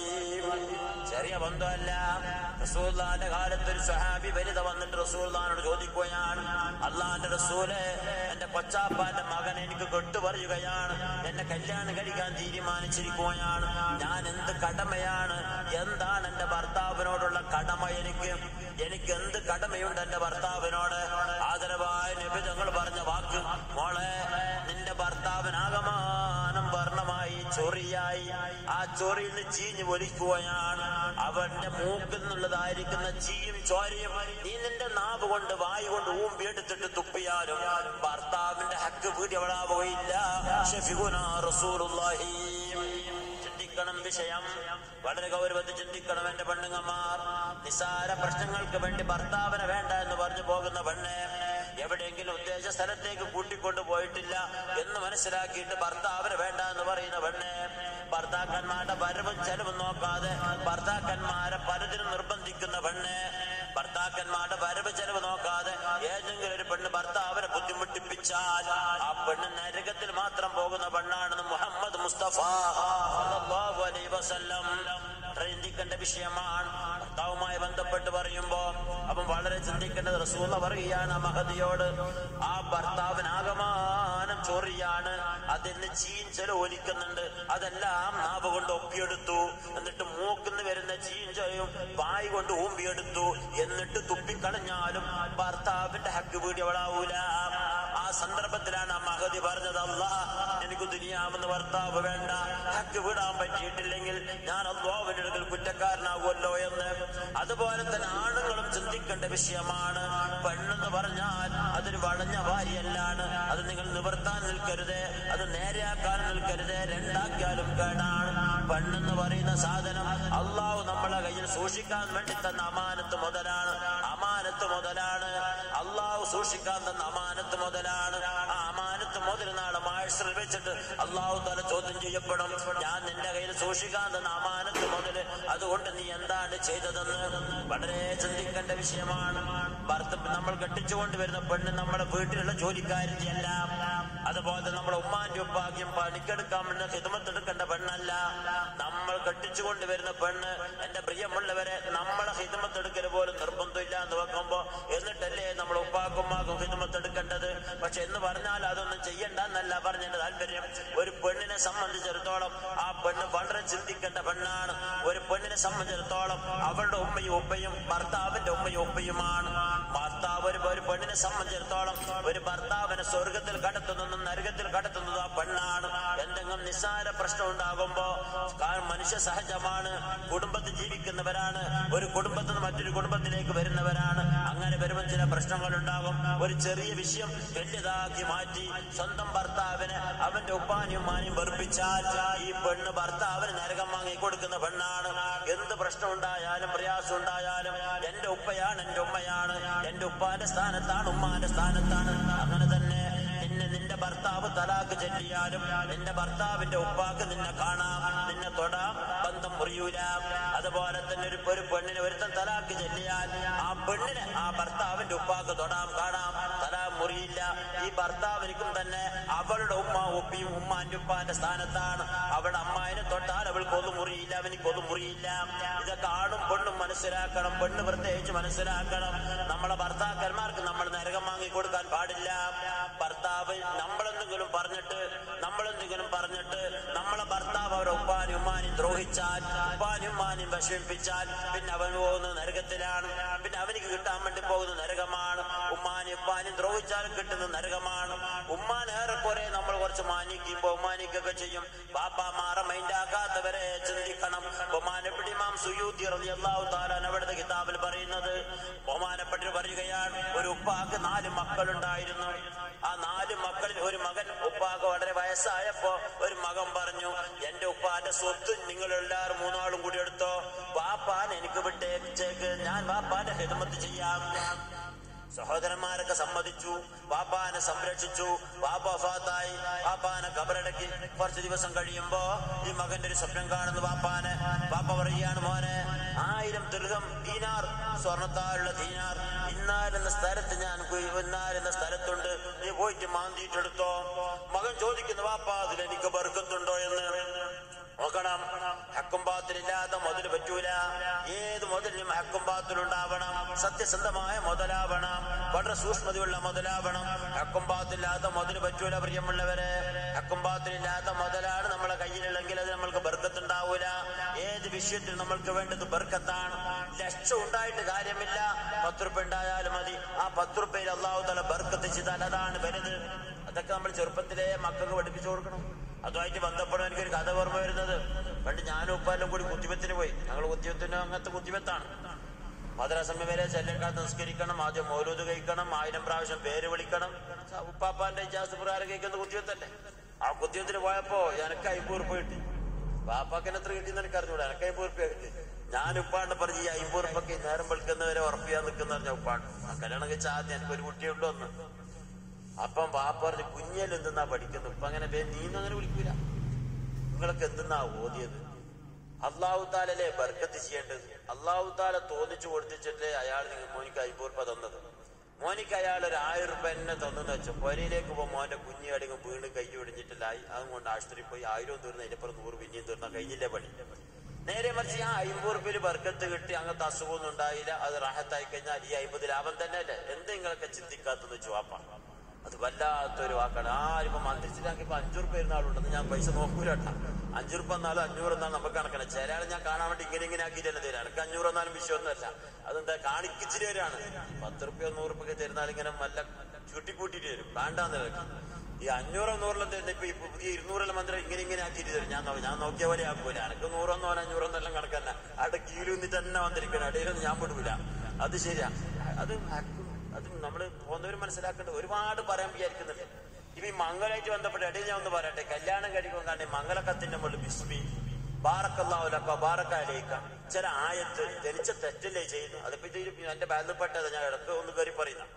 ചെറിയ ബന്ധമല്ല. റസൂലുള്ളാഹിന്റെ കാലത്ത് ഒരു സ്വഹാബി വനിത വന്നിട്ട് റസൂലുള്ളാഹിനോട് ചോദിക്കുകയാണ്, അല്ലാഹുവിന്റെ റസൂലേ, എന്റെ കൊച്ചാപ്പാന്റെ മകൻ എനിക്ക് കെട്ടു പറയുകയാണ്, എന്നെ കല്യാണം കഴിക്കാൻ തീരുമാനിച്ചിരിക്കുകയാണ്, ഞാൻ എന്ത് കടമയാണ്, എന്താണ് എന്റെ ഭർത്താവിനോടുള്ള കടമ, എനിക്ക് എന്ത് കടമയുണ്ട് എന്റെ ഭർത്താവിനോട്? ആദരവായ നബി തങ്ങൾ പറഞ്ഞ വാക്ക്, മോളെ നിന്റെ ഭർത്താവിനാകമാനം വർണ്ണമായി ചൊറിയായി, ആ ചൊറിയിൽ നിന്ന് ചീഞ്ഞു ഒലിക്കുകയാണ്, അവന്റെ മൂക്കിൽ നിന്നുള്ളതായിരിക്കുന്ന ചീയും ചോരയും നീ നിന്റെ നാവ് കൊണ്ട് വായു കൊണ്ട് ഊമ്പിയെടുത്തിട്ട് തുപ്പിയാലും ഭർത്താവിന്റെ ഹക്ക് വീടിയവളാവുകയില്ല. ഷഫീഖുനാ റസൂലുള്ളാഹി. ചിന്തിക്കണം, വിഷയം വളരെ ഗൗരവത്തിൽ ചിന്തിക്കണം എന്റെ പെണ്ണുങ്ങന്മാർ. നിസ്സാര പ്രശ്നങ്ങൾക്ക് വേണ്ടി ഭർത്താവിനെ വേണ്ട എന്ന് പറഞ്ഞു പോകുന്ന പെണ്ണെ, എവിടെയെങ്കിലും ഉദ്ദേശ സ്ഥലത്തേക്ക് കൂട്ടിക്കൊണ്ടു പോയിട്ടില്ല എന്ന് മനസ്സിലാക്കിയിട്ട് ഭർത്താവിന് വേണ്ട എന്ന് പറയുന്ന പെണ്ണെ, ഭർത്താക്കന്മാരുടെ വരവും ചെലവും നോക്കാതെ ഭർത്താക്കന്മാരെ പലതിനും നിർബന്ധിക്കുന്ന പെണ്ണെ, ഭർത്താക്കന്മാരുടെ വരവ് ചെലവ് നോക്കാതെ ഏതെങ്കിലും ഒരു പെണ്ണ് ഭർത്താവിനെ ബുദ്ധിമുട്ടിപ്പിച്ചാൽ ആ പെണ്ണ് നരകത്തിൽ മാത്രം പോകുന്ന പെണ്ണാണെന്ന് മുഹമ്മദ് മുസ്തഫ സല്ലല്ലാഹു അലൈഹി വസല്ലം. ചിന്തിക്കേണ്ട വിഷയമാണ്. ഭർത്താവുമായി ബന്ധപ്പെട്ട് പറയുമ്പോ അപ്പം വളരെ ചിന്തിക്കേണ്ടത്, റസൂല പറയുകയാണ് മഹദിയോട്, ആ ഭർത്താവിനാകമാനം ചൊറിയാണ്, അതിന് ചീഞ്ചൽ ഒലിക്കുന്നുണ്ട്, അതെല്ലാം നാവ് കൊണ്ട് ഒപ്പിയെടുത്തു, എന്നിട്ട് മൂക്കിന്ന് വരുന്ന ചീഞ്ചലും വായി കൊണ്ട് ഊമ്പിയെടുത്തു, എന്നിട്ട് തുപ്പിക്കളഞ്ഞാലും ഭർത്താവിന്റെ ഹക്ക് വീടിയവളാവൂല. ആ സന്ദർഭത്തിലാണ് ആ മഹദി പറഞ്ഞത്, അല്ലാഹ് എനിക്ക് ദുനിയാവെന്ന് ഭർത്താവ് വേണ്ട, ഹക്ക് വിടാൻ പറ്റിയിട്ടില്ലെങ്കിൽ ഞാൻ അല്ലാഹുവിന്റെ അടുക്കൽ കുറ്റക്കാരനാകുമല്ലോ എന്ന്. അതുപോലെ തന്നെ ആണുങ്ങളും ചിന്തിക്കേണ്ട വിഷയമാണ്. പെണ്ണെന്ന് പറഞ്ഞാൽ അതൊരു വളഞ്ഞ വാരിയല്ലാണ്. അത് നിങ്ങൾ നിവർത്താൻ നിൽക്കരുത്, അത് നേരെയാക്കാൻ നിൽക്കരുത്, രണ്ടാക്കിയാലും കേടാണ്. പെണ്ണെന്ന് പറയുന്ന സാധനം അല്ലാഹു നമ്മളെ കയ്യിൽ സൂക്ഷിക്കാൻ വേണ്ടി തന്ന അമാനത്ത് മുതലാണ്. അല്ലാഹു സൂക്ഷിക്കാൻ തന്ന അമാനത്ത് മുതലാണ്. ആ അമാനത്ത് മുതൽ നാളെ മഹ്ശറിൽ വെച്ചിട്ട് അല്ലാഹു തആല ചോദ്യം ചെയ്യപ്പെടും. ഞാൻ നിന്റെ കയ്യിൽ സൂക്ഷിക്കാൻ തന്ന അമാനത്ത് മുതൽ, അതുകൊണ്ട് നീ എന്താണ് ചെയ്തതെന്ന് വളരെ ചിന്തിക്കേണ്ട വിഷയമാണ്. നമ്മൾ കെട്ടിച്ചുകൊണ്ട് വരുന്ന പെണ്ണ് നമ്മുടെ വീട്ടിലുള്ള ജോലിക്കാരിയല്ല. അതുപോലെ നമ്മുടെ ഉമ്മാന്റെ ഉപ്പാക്യം പണിക്കെടുക്കാൻ വേണ്ടി ഹിദ്മത്തെടുക്കേണ്ട പെണ്ണല്ല. നമ്മൾ കെട്ടിച്ചുകൊണ്ട് വരുന്ന പെണ്ണ്, എന്റെ പ്രിയമുള്ളവരെ, നമ്മളെ ഹിദ്മത്തെടുക്കൽ പോലും നിർബന്ധമില്ല എന്ന് വെക്കുമ്പോ എന്നിട്ടല്ലേ നമ്മൾ ഉപ്പാക്കുമ്മാക്കും ഹിദ്മത്തെടുക്കേണ്ടത്. പക്ഷെ എന്ന് പറഞ്ഞാൽ അതൊന്നും ചെയ്യണ്ട എന്നല്ല പറഞ്ഞതിന്റെ താല്പര്യം. ഒരു പെണ്ണിനെ സംബന്ധിച്ചിടത്തോളം ആ പെണ്ണ് വളരെ ചിന്തിക്കേണ്ട പെണ്ണാണ്. ഒരു പെണ്ണിനെ സംബന്ധിച്ചിടത്തോളം അവളുടെ ഉമ്മയും ഉപ്പയും ഭർത്താവിന്റെ ഉമ്മയും ഉപ്പയുമാണ്. ഭർത്താവ് ഒരു പെണ്ണിനെ സംബന്ധിച്ചിടത്തോളം ഒരു ഭർത്താവിനെ സ്വർഗത്തിൽ കടത്തുന്നതും നരകത്തിൽ കടത്തുന്നതും ആ പെണ്ണാണ്. എന്തെങ്കിലും നിസ്സാര പ്രശ്നം ഉണ്ടാകുമ്പോ മനുഷ്യ സഹജമാണ്, കുടുംബത്തിൽ ജീവിക്കുന്നവരാണ്, ഒരു കുടുംബത്തിൽ നിന്ന് മറ്റൊരു കുടുംബത്തിലേക്ക് വരുന്നവരാണ്. അങ്ങനെ വരുമ്പോൾ ചില പ്രശ്നങ്ങൾ ഉണ്ടാകും. ഒരു ചെറിയ വിഷയം വലിയതാക്കി മാറ്റി സ്വന്തം ഭർത്താവിന് അവന്റെ ഉപ്പാനും ഉമ്മാനും വെറുപ്പിച്ചാൽ ഈ പെണ്ണ് ഭർത്താവിന് നരകം വാങ്ങിക്കൊടുക്കുന്ന പെണ്ണാണ്. എന്ത് പ്രശ്നം ഉണ്ടായാലും പ്രയാസം ഉണ്ടായാലും എന്റെ ഉപ്പയാണ്, എന്റെ ഉമ്മയാണ്, എന്റെ ഉപ്പാന്റെ സ്ഥാനത്താണ്, ഉമ്മാന്റെ സ്ഥാനത്താണ്. അങ്ങനെ തന്നെ നിന്റെ ഭർത്താവ് തലാക്ക് ചെല്ലിയാലും നിന്റെ ഭർത്താവിന്റെ ഉപ്പാക്ക് നിന്നെ കാണാം, നിന്നെ തൊടാം, ബന്ധം മുറിയൂല. അതുപോലെ തന്നെ ഒരു പെണ്ണിന് ഒരുത്തൻ തലാക്ക് ചെല്ലിയാൽ ആ പെണ്ണിന് ആ ഭർത്താവിന്റെ ഉപ്പാക്ക് തൊടാം, കാണാം, തലാക്ക് മുറിയില്ല. ഈ ഭർത്താവിനും തന്നെ അവളുടെ ഉമ്മ ഉപ്പിയും ഉമ്മാന്റെ ഉപ്പാന്റെ സ്ഥാനത്താണ്. അവളുടെ അമ്മായിനെ തൊട്ടാൽ അവൾക്ക് ഒന്നും മുറിയില്ല, അവനിക്ക് ഒന്നും മുറിയില്ല. ഇതൊക്കെ ആണും പെണ്ണും മനസ്സിലാക്കണം. പെണ്ണ് പ്രത്യേകിച്ച് മനസ്സിലാക്കണം. നമ്മളെ ഭർത്താക്കന്മാർക്ക് നമ്മൾ നരകം വാങ്ങിക്കൊടുക്കാൻ പാടില്ല. ഭർത്താവ് നമ്മളെന്തെങ്കിലും പറഞ്ഞിട്ട് നമ്മളെ ഭർത്താവ് അവരെ ഉപ്പാനും ഉമ്മാനും ദ്രോഹിച്ചാൽ, ഉപ്പാനും ഉമ്മാനും വിഷമിപ്പിച്ചാൽ പിന്നെ അവൻ പോകുന്നത് നരകത്തിലാണ്. പിന്നെ അവനിക്ക് കിട്ടാൻ വേണ്ടി പോകുന്ന നരകമാണ്. ഉമ്മാനും ഉപ്പാനും ദ്രോഹിച്ചാലും കിട്ടുന്നത് നരകമാണ്. ഉമ്മാൻ ഏറെക്കുറെ നമ്മൾ കുറച്ച് മാനിക്കും ബഹുമാനിക്കൊക്കെ ചെയ്യും. ബാപ്പാമാരെ മൈൻഡാക്കാത്തവരെ ചിന്തിക്കണം. ബഹുമാനപ്പെട്ട ഇമാം സുയൂത്തി റളിയല്ലാഹു തആല അവിടുത്തെ കിതാബിൽ പറയുന്നത്, ബഹുമാനപ്പെട്ടവർ പറയുകയാണ്, ഒരു ഉപ്പാക്ക് 4 മക്കളുണ്ടായിരുന്നു. ആ 4 മക്കളിൽ ഒരു മകൻ ഉപ്പാക്ക് വളരെ വയസ്സായപ്പോ ഒരു മകൻ പറഞ്ഞു, എന്റെ ഉപ്പാന്റെ സ്വത്ത് നിങ്ങൾ എല്ലാവരും 3 ആളും കൂടി എടുത്തോ, വാപ്പാൻ എനിക്ക് വിട്ടേച്ചേക്ക്, ഞാൻ വാപ്പാന്റെ ഖിദ്മത്ത് ചെയ്യാം. സഹോദരന്മാരൊക്കെ സമ്മതിച്ചു. വാപ്പാനെ സംരക്ഷിച്ചു. വാപ്പ വഫാത്തായി. വാപ്പാനെ ഖബറടക്കി. കുറച്ച് ദിവസം കഴിയുമ്പോ ഈ മകന്റെ ഒരു സ്വപ്നം കാണുന്നു വാപ്പാനെ. വാപ്പ പറയുകയാണ്, മോനെ 1000 ദിർഹം ദീനാർ, സ്വർണത്താലുള്ള ദീനാർ ഇന്നാലെന്ന സ്ഥലത്ത് ഇന്നാലെന്ന സ്ഥലത്തുണ്ട്, നീ പോയിട്ട് മാന്തിയിട്ടെടുത്തോ. മകൻ ചോദിക്കുന്നു, വാപ്പ അതിലെനിക്ക് ബർക്കത്തുണ്ടോ എന്ന്. നോക്കണം, ഹക്കും ബാത്തിലില്ലാത്ത മുതൽ പറ്റൂല. ഏത് മുതലിനും ഹക്കും ബാത്തിലുണ്ടാവണം. സത്യസന്ധമായ മുതലാവണം. വളരെ സൂക്ഷ്മതയുള്ള മുതലാവണം. ഹക്കും ബാത്തില്ലാത്ത മുതൽ പറ്റൂല. പ്രിയമുള്ളവരെ, ഹക്കും ബാത്തിലില്ലാത്ത മുതലാണ് നമ്മളെ കയ്യിലുള്ളെങ്കിൽ അത് നമ്മൾക്ക് ബർക്കത്തുണ്ടാവൂല. ഏത് വിഷയത്തിൽ നമ്മൾക്ക് വേണ്ടത് ബർക്കത്താണ്. ലക്ഷം ഉണ്ടായിട്ട് കാര്യമില്ല. 10 രൂപ ഉണ്ടായാലും മതി. ആ 10 രൂപയിൽ അല്ലാഹു തആല ബർക്കത്ത് ചെയ്താൽ അതാണ് വലുത്. അതൊക്കെ നമ്മൾ ചെറുപ്പത്തിലെ മക്കൾക്ക് പഠിപ്പിച്ചു കൊടുക്കണം. അതുമായിട്ട് ബന്ധപ്പെടാൻ എനിക്കൊരു കഥ ഓർമ്മ വരുന്നത്, പണ്ട് ഞാനും ഉപ്പാലും കൂടി കുത്തിവെത്തിന് പോയി. ഞങ്ങൾ കുത്തിവെത്തിന് അങ്ങനത്തെ കുത്തിവെത്താണ്. മദ്രസമ്മ വരെ ചെല്ലക്കാലത്ത് നിസ്കരിക്കണം, ആദ്യം മൗലൂദ് കഴിക്കണം, 1000 പ്രാവശ്യം പേര് വിളിക്കണം. ഉപ്പാപ്പാന്റെ ഇജാസ് പ്രകാരം കഴിക്കുന്ന കുത്തിവെത്തല്ലേ. ആ കുത്തിവെത്തിന് പോയപ്പോ എനിക്ക് 50 രൂപ കിട്ടി. വാപ്പാക്കിന് എത്ര കിട്ടിയെന്ന് എനിക്ക് അറിഞ്ഞൂടാ. എനിക്ക് 50 രൂപ കിട്ടി. ഞാൻ ഉപ്പാണ്ട് പറഞ്ഞ്, ഈ 50 രൂപക്ക് നേരം വെളുക്കുന്നവരെ ഉറപ്പിയാൻ നിൽക്കുന്ന പറഞ്ഞ ഉപ്പാണ്ട്. ആ കല്യാണം കഴിച്ച ആദ്യം എനിക്കൊരു കുട്ടിയുള്ളൂ ഒന്ന്. അപ്പം വാപ്പ പറഞ്ഞ്, കുഞ്ഞിൽ എന്തെന്നാ പഠിക്കുന്നു. ഇപ്പൊ അങ്ങനെ നീന്നും അങ്ങനെ വിളിക്കൂല. നിങ്ങളൊക്കെ എന്തെന്നാ ഓതിയത്? അല്ലാഹു തആലയല്ലേ ബർക്കത്ത് ചെയ്യേണ്ടത്. അല്ലാഹു തആല തോന്നിച്ചു കൊടുത്തിട്ടല്ലേ അയാൾ മോനിക്ക് 50 രൂപ തന്നത്. മോനിക്ക് അയാൾ ഒരു 1000 രൂപ എന്നെ തന്നെന്ന് വെച്ചോ, പൊരയിലേക്ക് പോകുമ്പോൾ മോന്റെ കുഞ്ഞി അടിക്കും വീണ് കൈ ഒടിഞ്ഞിട്ടില്ലായി. അതുകൊണ്ട് ആശുപത്രിയിൽ പോയി 1000 തീർന്ന് അതിനപ്പുറം 100 പിന്നെയും തീർന്ന കഴിഞ്ഞില്ലേ പണി. നേരെ മറിച്ച് ആ 50 രൂപയിൽ ബർക്കത്ത് കിട്ടി, അങ്ങനത്തെ അസുഖമൊന്നും ഉണ്ടായില്ല, അത് റാഹത്തായി കഴിഞ്ഞാൽ ഈ 50 ലാഭം തന്നെ അല്ലേ. എന്തെങ്കിലൊക്കെ ചിന്തിക്കാത്തെന്ന് വെച്ചു വാപ്പ. അത് വല്ലാത്തൊരു വാക്കാണ്. ആരിപ്പോ മന്ത്രിച്ചിട്ടാക്കിയപ്പോ 5 രൂപ ഇരുന്ന ആളുണ്ടെന്ന് ഞാൻ പൈസ നോക്കൂലട്ടാ. 5 രൂപ എന്നാലും 500 എന്നാലും നമുക്ക് കണക്കണം. ചില ആളെ ഞാൻ കാണാൻ വേണ്ടി ഇങ്ങനെ ആക്കിയിട്ടല്ലേ തരാം. എനിക്ക് 500 എന്നാലും വിഷയമൊന്നുമല്ല. അതെന്താ കാണിക്കിച്ചിരി വരാണ്. 10 രൂപയോ 100 രൂപ തരുന്നാൽ ഇങ്ങനെ നല്ല ചുട്ടിക്കൂട്ടിട്ട് തരും. വേണ്ടാന്ന് കേൾക്കും. ഈ 500 100 തരുന്ന ഇപ്പൊ ഈ പുതിയ 200 മന്ത്രം ഇങ്ങനെ ആക്കിയിട്ട് തരും. ഞാൻ നോക്കിയ പോലെ ആക്കൂല. എനിക്ക് 100 500 എല്ലാം കണക്കന്നെ. അവിടെ കീഴിൽ നിന്നിട്ട് തന്നെ വന്നിരിക്കണം. ഇടയിലൊന്നും ഞാൻ വിടൂല. അത് ശരിയാ. അത് നമ്മൾ പോകുന്നവർ മനസ്സിലാക്കേണ്ടത്. ഒരുപാട് പറയാൻ വിചാരിക്കുന്നുണ്ട്. ഇപ്പൊ ഈ മംഗലായിട്ട് ബന്ധപ്പെട്ട ഇടയിൽ ഞാൻ ഒന്ന് പറയട്ടെ. കല്യാണം കഴിക്കുമ്പോൾ കാരണം മംഗലക്കത്തിന്റെ മുകളിൽ ബിസ്മി ബാറക്കല്ലാഹു ലക ബാറക അലൈക ചില ആയത്ത് ജനിച്ച തെറ്റല്ലേ ചെയ്യുന്നു. അതിപ്പോ എന്റെ ബന്ധപ്പെട്ടത് ഞാൻ ഇടക്ക് ഒന്ന് കയറി പറയുന്ന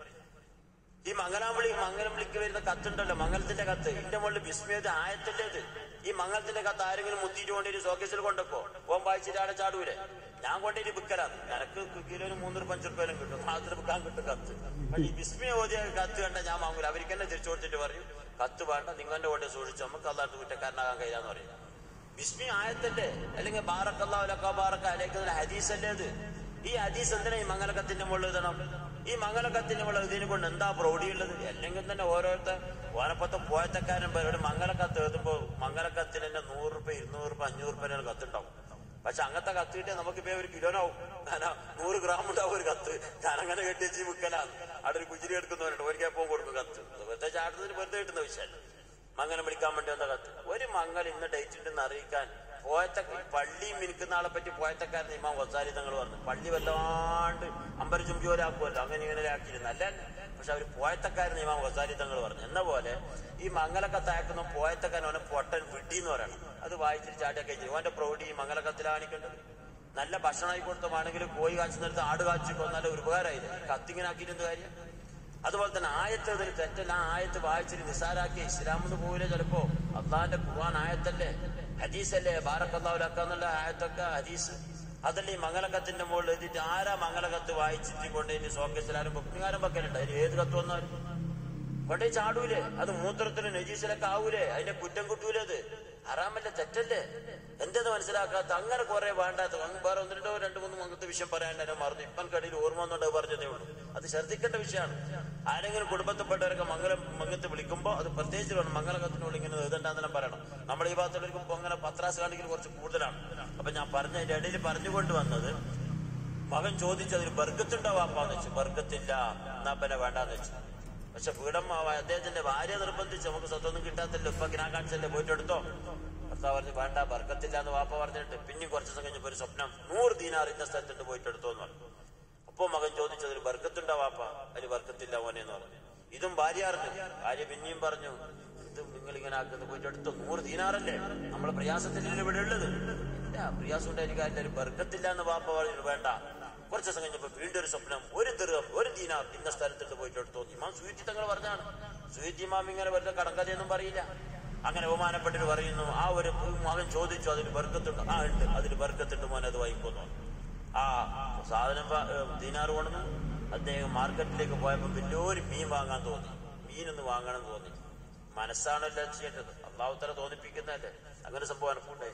ഈ മംഗലം വിളിക്ക് വരുന്ന കത്തുണ്ടല്ലോ, മംഗലത്തിന്റെ കത്ത്. ഇതിന്റെ മുകളിൽ ബിസ്മിയുടെ ആയത്തില്ലേത്. ഈ മംഗലത്തിന്റെ കത്ത് ആരെങ്കിലും മുത്തിയിട്ട് കൊണ്ടിട്ട് സോക്കേസിൽ കൊണ്ടപ്പോ ഓൻ വായിച്ചിട്ട് ആടെ ചാടൂരെ. ഞാൻ കൊണ്ടിട്ട് വിൽക്കലാണ്. നിനക്ക് കിലോന് 3 രൂപ 5 രൂപയിലും കിട്ടും. മാത്രം വിൽക്കാൻ കിട്ടും കത്ത്. പക്ഷെ ഈ ബിസ്മി ഓതിയ കത്ത് കണ്ട ഞാൻ വാങ്ങൂല. അവർക്ക് തന്നെ തിരിച്ചു കൊടുത്തിട്ട് പറയും, കത്ത് വേണ്ട, നിങ്ങളുടെ കൊണ്ട് സൂക്ഷിച്ചു, നമുക്ക് അല്ലാത്ത കുറ്റക്കാരനാകാൻ കഴിയാന്ന് പറയും. ബിസ്മി ആയത്തല്ലേ, അല്ലെങ്കിൽ ബാറക്കല്ലാഹു ലക ബാറക അലൈക ഹദീസ് അല്ലേ അത്. ഈ ഹദീസ് എന്തിനാ ഈ മംഗലക്കത്തിന്റെ മുകളിൽ എഴുതണം? ഈ മംഗലക്കത്തിന്റെ മുകളിൽ ഇതിനെ കൊണ്ട് എന്താ പ്രൗഢിയുള്ളത്? അല്ലെങ്കിൽ തന്നെ ഓരോരുത്തർ ഓനപ്പത്തെ പോയത്തക്കാരൻ ഒരു മംഗലക്കത്ത് എഴുതുമ്പോ മംഗലക്കത്തിന് തന്നെ 100 രൂപ 200 രൂപ 500 രൂപ കത്തുണ്ടാവും. പക്ഷെ അങ്ങനത്തെ കത്ത് കിട്ടിയാൽ നമുക്കിപ്പോ ഒരു കിലോനാവും. 100 ഗ്രാം ഉണ്ടാവും ഒരു കത്ത്. ഞാനങ്ങനെ കെട്ടിച്ച് വിൽക്കലാണ്. അവിടെ ഒരു കുജിരി എടുക്കുന്നവരുണ്ട്, ഒരിക്കപ്പം കൊടുക്കും കത്ത്. വെറുതെ ചാട്ടത്തിന് വെറുതെ കിട്ടുന്ന വിഷയം. മംഗലം വിളിക്കാൻ വേണ്ടി വന്ന കത്ത്. ഒരു മംഗലം ഇന്ന് ഡേറ്റ് ഉണ്ടെന്ന് അറിയിക്കാൻ പള്ളിയും മിനിക്കുന്ന ആളെ പറ്റി പോയത്തക്കാരൻ ഇമാം ഗസാലി തങ്ങൾ പറഞ്ഞു. പള്ളി വല്ലാണ്ട് അമ്പരചുംബി പോലെ ആക്കുമല്ലോ, അങ്ങനെ ഇങ്ങനെ ആക്കിയിരുന്നു അല്ല. പക്ഷെ അവര് പോയത്തക്കാരൻ ഇമാം ഗസാലി തങ്ങൾ പറഞ്ഞു. എന്ന പോലെ ഈ മംഗലക്കത്ത് അയക്കുന്ന പോയത്തക്കാരൻ അവനെ പൊട്ടൻ വിഡി എന്ന് പറയണം. അത് വായിച്ചിട്ട് ചാട്ടിയൊക്കെ ചെയ്യും. അവന്റെ പ്രൗഢി ഈ മംഗലക്കത്തിലാണ് കാണിക്കേണ്ടത്. നല്ല ഭക്ഷണമായി കൊടുത്തമാണെങ്കിൽ കോഴി കാച്ചു നിർത്ത് ആട് കാച്ചു കൊന്നാല ഒരു ഉപകാരമായില്ലേ. കത്തിങ്ങനെ ആക്കിയിട്ട് കാര്യം. അതുപോലെ തന്നെ ആയത്ത് ഇതിൽ തെറ്റല്ല. ആ ആയത്ത് വായിച്ചിട്ട് നിസാരാക്കി ഇസ്ലാമെന്ന് പോവില്ല. ചിലപ്പോ അള്ളാന്റെ ഖുർആൻ ആയത്തല്ലേ, ഹദീസല്ലേ, ബാറക്കല്ലാഹു ലക എന്നുള്ള ആയത്തൊക്കെ ഹദീസ്. അതല്ലേ ഈ മംഗലക്കത്തിന്റെ മുകളിൽ എഴുതിയിട്ട് ആരാ മംഗലക്കത്ത് വായിച്ചിട്ട് കൊണ്ടതിന് സോക്കേസിലാരും ബുക്കിങ്ങാരും വെക്കലുണ്ട്. അതിന് ഏത് കത്ത് വന്നാലും കൊണ്ടേ ചാടൂലേ. അത് മൂത്രത്തിനും നജീസിലൊക്കെ ആവൂലേ. അതിന്റെ കുറ്റം കിട്ടൂലേ. അത് ഹറാമല്ലേ, തെറ്റല്ലേ. എന്തെന്ന് മനസ്സിലാക്കാത്ത അങ്ങനെ കുറെ വേണ്ടാത്ത വേറെ 1 2 3 മംഗലത്തെ വിഷയം പറയാൻ മറന്നു. ഇപ്പം കടയിൽ ഓർമ്മ വന്നുകൊണ്ട് പറഞ്ഞതേ ഉള്ളൂ. അത് ശ്രദ്ധിക്കേണ്ട വിഷയമാണ്. ആരെങ്കിലും കുടുംബത്തിൽപ്പെട്ടവരൊക്കെ മംഗലത്ത് വിളിക്കുമ്പോൾ അത് പ്രത്യേകിച്ച് വേണം. മംഗലകത്തിനോട് ഇങ്ങനെ എഴുതണ്ടെന്നെല്ലാം പറയണം. നമ്മുടെ ഈ ഭാഗത്തുള്ളവർക്കും അങ്ങനെ പത്രാസ് കാണിക്കൽ കുറച്ച് കൂടുതലാണ്. അപ്പൊ ഞാൻ അതിന്റെ ഇടയിൽ പറഞ്ഞുകൊണ്ട് വന്നത്, മകൻ ചോദിച്ചതിന് ബർക്കത്തുണ്ടോ വാപ്പാന്ന് വെച്ചു. ബർക്കത്തില്ല, എന്നാ പിന്നെ വേണ്ടാന്ന് വെച്ചു. പക്ഷെ അദ്ദേഹത്തിന്റെ ഭാര്യ നിർബന്ധിച്ച് നമുക്ക് സ്വത്തൊന്നും കിട്ടാത്തല്ലോ, ഇപ്പൊ ഞാൻ കാണിച്ചല്ലേ, പോയിട്ട് എടുത്തോ. ഭർത്താവ് പറഞ്ഞു വേണ്ട, ബർക്കത്തില്ല എന്ന് വാപ്പ പറഞ്ഞിട്ട് പിന്നെയും കുറച്ച് ദിവസം കഴിഞ്ഞപ്പോ ഒരു സ്വപ്നം, 100 ദീനാർ ഇന്ന സ്ഥലത്തുണ്ട്, പോയിട്ട് എടുത്തോന്ന് പറഞ്ഞു. അപ്പൊ മകൻ ചോദിച്ചു അതിൽ ബർക്കത്തുണ്ടോ വാപ്പ? അതിൽ ബർക്കത്തില്ല മോനെ എന്ന് പറഞ്ഞു. ഇതും ഭാര്യ അറിഞ്ഞു. ഭാര്യ പിന്നെയും പറഞ്ഞു, ഇത് നിങ്ങൾ ഇങ്ങനെ ആക്കുന്നത്, പോയിട്ട് എടുത്തോ, 100 ദീനാറല്ലേ, നമ്മളെ പ്രയാസത്തിലല്ലേ ഇവിടെ ഉള്ളത്. ഇല്ല, പ്രയാസം ഉണ്ടായിരിക്കും, എല്ലാവരും ബർക്കത്തില്ല എന്ന് വാപ്പ പറഞ്ഞു. വേണ്ട. കുറച്ച് ദിവസം കഴിഞ്ഞപ്പോ വീണ്ടും ഒരു സ്വപ്നം, 1 ദിർഹം 1 ദീനാർ ഇന്ന സ്ഥലത്തുണ്ട്, പോയിട്ട് എടുത്തോ. ഇമാം സുയൂത്തി തങ്ങൾ പറഞ്ഞാണ്. സുയൂത്തി ഇമാം ഇങ്ങനെ വെറുതെ കടങ്കഥയൊന്നും പറയില്ല. അങ്ങനെ ബഹുമാനപ്പെട്ടിട്ട് പറയുന്നു, ആ ഒരു മകൻ ചോദിച്ചു അതിൽ ബർക്കത്തുണ്ട്? ആ ഉണ്ട്, അതിൽ ബർക്കത്തുണ്ട് മോനെ, അത് വാങ്ങിക്കുന്നു. ആ സാധനം ദീനാർ കൊണ്ടു. അദ്ദേഹം മാർക്കറ്റിലേക്ക് പോയപ്പോ വലിയൊരു മീൻ വാങ്ങാൻ തോന്നി, മീനൊന്ന് വാങ്ങണം തോന്നി. മനസ്സാണല്ലോ ചെയ്യേണ്ടത്, അള്ളാഹു തആല തോന്നിപ്പിക്കുന്നതല്ലേ. അങ്ങനെ സംഭവം അനുഭവമുണ്ടായി.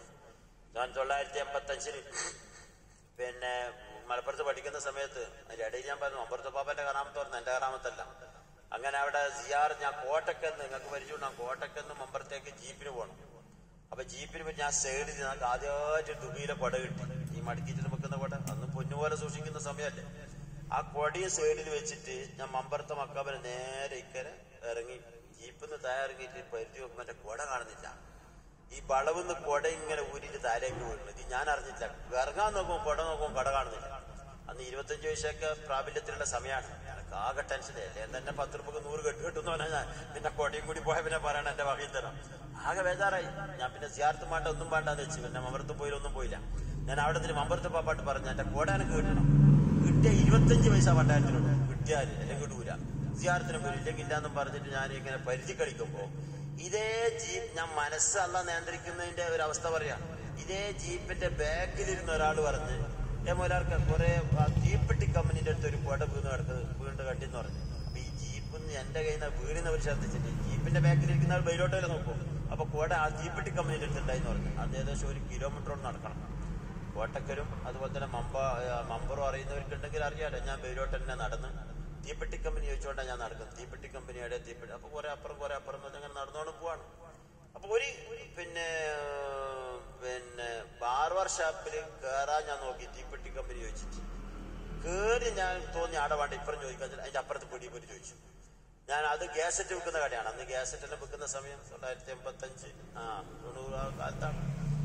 1985 പിന്നെ മലപ്പുറത്ത് പഠിക്കുന്ന സമയത്ത് അതിന്റെ ഇടയിൽ ഞാൻ പറഞ്ഞു, അമ്പർത്ത പാപ്പന്റെ കറാമത്ത് പറഞ്ഞു, എന്റെ കറാമത്തല്ല. അങ്ങനെ അവിടെ സിയാർ, ഞാൻ കോട്ടക്കെന്ന്, നിങ്ങൾക്ക് പരിചയമുണ്ടാകും, കോട്ടക്കെന്ന് മമ്പറത്തേക്ക് ജീപ്പിന് പോകണം. അപ്പൊ ജീപ്പിന് ഞാൻ സൈഡിൽ ഞങ്ങൾക്ക് ആദ്യമായിട്ട് ദുബിയിലെ കൊട കിട്ടി, ഈ മടക്കിയിട്ട് വെക്കുന്ന കൊട, അന്ന് പൊന്നുപോലെ സൂക്ഷിക്കുന്ന സമയമല്ലേ. ആ കൊടയും സൈഡിൽ വെച്ചിട്ട് ഞാൻ മമ്പറത്തെ മക്കാബിനെ നേരെ ഇക്കരെ ഇറങ്ങി, ജീപ്പിന്ന് തയ്യാറങ്ങിയിട്ട് പരിധി നോക്കുമ്പോ എന്റെ കൊട കാണുന്നില്ല. ഈ വളവിന്ന് കൊട ഇങ്ങനെ ഊരിയിട്ട് താരേക്ക് വീഴുന്നത് ഞാൻ അറിഞ്ഞില്ല. ഇറങ്ങാൻ നോക്കുമ്പോൾ കൊട നോക്കുമ്പോൾ കൊട കാണുന്നില്ല. അന്ന് 25 വയസ്സൊക്കെ പ്രാബല്യത്തിലുള്ള സമയമാണ്. എനിക്ക് ആകെ ടെൻഷനല്ലേ, തന്നെ 10 രൂപക്ക് 100 കെട്ടുമെന്ന് പറഞ്ഞാൽ ഞാൻ പിന്നെ കൊടയും കൂടി പോയാൽ പിന്നെ പറയണം എന്റെ വകയിൽ തരാം. ആകെ ബേജാറായി. ഞാൻ പിന്നെ സിയാർത്തും വേണ്ട ഒന്നും വേണ്ടാന്ന് വെച്ചു. പിന്നെ മമ്പറത്ത് പോയില്ലൊന്നും പോയില്ല. ഞാൻ അവിടെ നിന്ന് മമ്പറത്ത് പാപ്പാട്ട് പറഞ്ഞു, എന്റെ കൊട എനിക്ക് കിട്ടണം. കിട്ടിയ 25 പൈസ പണ്ടായിരത്തിനുള്ളൂ, കിട്ടിയാൽ അല്ലെങ്കിൽ കിട്ടൂല. സിയാർത്തിനും പോലും ഇല്ലെങ്കിൽ ഇല്ലാന്നും പറഞ്ഞിട്ട് ഞാൻ ഇങ്ങനെ പരിധി കളിക്കുമ്പോ ഇതേ ജീപ്പ്, ഞാൻ മനസ്സല്ല നിയന്ത്രിക്കുന്നതിന്റെ ഒരു അവസ്ഥ പറയാം. ഇതേ ജീപ്പിന്റെ ബാക്കിലിരുന്ന ഒരാൾ പറഞ്ഞ്, ഒരാൾക്ക് കുറെ തീപ്പെട്ടി കമ്പനിന്റെ അടുത്ത് ഒരു കൊട വീണ് കണ്ടിന്ന് പറഞ്ഞു. അപ്പൊ ഈ ജീപ്പിന്ന് എന്റെ കയ്യിൽ നിന്ന് വീടിനവർ ശ്രദ്ധിച്ചിട്ട് ജീപ്പിന്റെ ബാക്കിലിരിക്കുന്ന ആൾ ബൈലോട്ടോലെ നോക്കും. അപ്പൊ കൊട ആ തീപ്പെട്ടി കമ്പനിന്റെ അടുത്ത് ഉണ്ടായിന്ന് പറഞ്ഞു. അത് ഏകദേശം 1 കിലോമീറ്ററോളം നടക്കണം. കോട്ടക്കലും അതുപോലെ തന്നെ മമ്പറും അറിയുന്നവർക്കുണ്ടെങ്കിൽ അറിയാലോ. ഞാൻ ബൈലോട്ട് തന്നെ നടന്ന് തീപ്പെട്ടി കമ്പനി ചോദിച്ചുകൊണ്ടാണ് ഞാൻ നടക്കുന്നത്. തീപ്പെട്ടി കമ്പനിയുടെ തീപ്പെട്ടി, അപ്പൊ കുറെ അപ്പുറം അങ്ങനെ നടന്നുകൊണ്ട് പോവാണ്. അപ്പൊ ഒരു പിന്നെ ബാർബർ ഷാപ്പിൽ കേറാൻ ഞാൻ നോക്കി, തീപ്പെട്ടി കമ്പനി ചോദിച്ചിട്ട് കേറി. ഞാൻ തോന്നി ആടെ വേണ്ട, ഇപ്പുറം ചോദിക്കാൻ. അതിന്റെ അപ്പുറത്ത് പിടി പോയി ചോദിച്ചു. ഞാൻ അത് ഗ്യാസറ്റ് വിൽക്കുന്ന കടയാണ്. അന്ന് ഗ്യാസറ്റെല്ലാം വിൽക്കുന്ന സമയം 1985 90 കാലത്താണ്.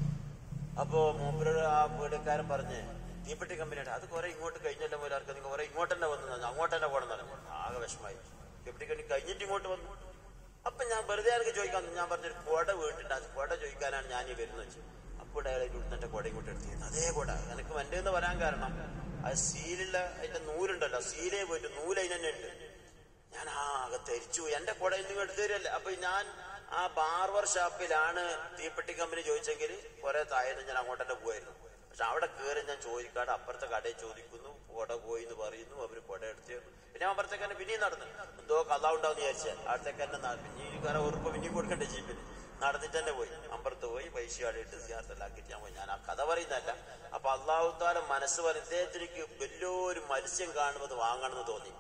അപ്പോ മൂപ്പരോട് ആ വീടുകാരൻ പറഞ്ഞ്, തീപ്പെട്ടി കമ്പനിയുടെ അത് കുറെ ഇങ്ങോട്ട് കഴിഞ്ഞല്ലോ ഒരാൾക്ക്, നിങ്ങൾ കുറെ ഇങ്ങോട്ട് തന്നെ വന്നു, അങ്ങോട്ട് തന്നെ പോകണം പറഞ്ഞു. ആകെ വിഷമായി. തീപ്പെട്ടി കമ്പനി കഴിഞ്ഞിട്ട് ഇങ്ങോട്ട് വന്നു. അപ്പൊ ഞാൻ വെറുതെ ആൾക്ക് ചോദിക്കാൻ, ഞാൻ പറഞ്ഞൊരു കൊട വീട്ടിട്ട്, അത് കൊട ചോദിക്കാനാണ് ഞാൻ ഈ വരുന്നത് വെച്ചു. അപ്പോൾ അയാളെ എന്റെ കൊട ഇങ്ങോട്ട് എടുത്തിരുന്നു. അതേ കൊട എനിക്ക് എന്റെ എന്ന് വരാൻ കാരണം അത് സീലുള്ള അതിന്റെ നൂലുണ്ടല്ലോ, സീലേ പോയിട്ട് നൂല് അതിന് തന്നെ ഉണ്ട്. ഞാൻ ആകെ ധരിച്ചു, എന്റെ കൊട നിങ്ങൾ എടുത്തു തരുമല്ലേ. അപ്പൊ ഞാൻ ആ ബാർബർ ഷാപ്പിലാണ് തീപ്പെട്ടി കമ്പനി ചോദിച്ചെങ്കിൽ കുറെ താഴെ ഞാൻ അങ്ങോട്ട് തന്നെ പോവായിരുന്നു. പക്ഷെ അവിടെ കയറി ഞാൻ ചോദിക്കാതെ അപ്പുറത്തെ കടയിൽ ചോദിക്കുന്നു, കൊട പോയി എന്ന് പറയുന്നു. അവര് കൊട എടുത്തു തരുന്നു. പിന്നെ അപ്പുറത്തേക്ക് തന്നെ പിന്നെയും നടന്നു. എന്തോ കഥ ഉണ്ടാവുന്ന വിചാരിച്ചാൽ അടുത്തേക്ക് തന്നെ പിന്നെ കാരണം ഉറപ്പ് പിന്നെയും കൊടുക്കണ്ടേ ജീപ്പിന്. നടന്നിട്ട് തന്നെ പോയി, അമ്പലത്ത് പോയി പൈസ ആടിയിട്ട് സിയാർത്തെല്ലാക്കിയിട്ട് ഞാൻ പോയി. ഞാൻ ആ കഥ പറയുന്നതല്ല. അപ്പൊ അള്ളാഹു തആല മനസ്സ് പറഞ്ഞ ഇദ്ദേഹത്തിലേക്ക് വലിയൊരു മത്സ്യം കാണുന്നത് വാങ്ങണമെന്ന് തോന്നി.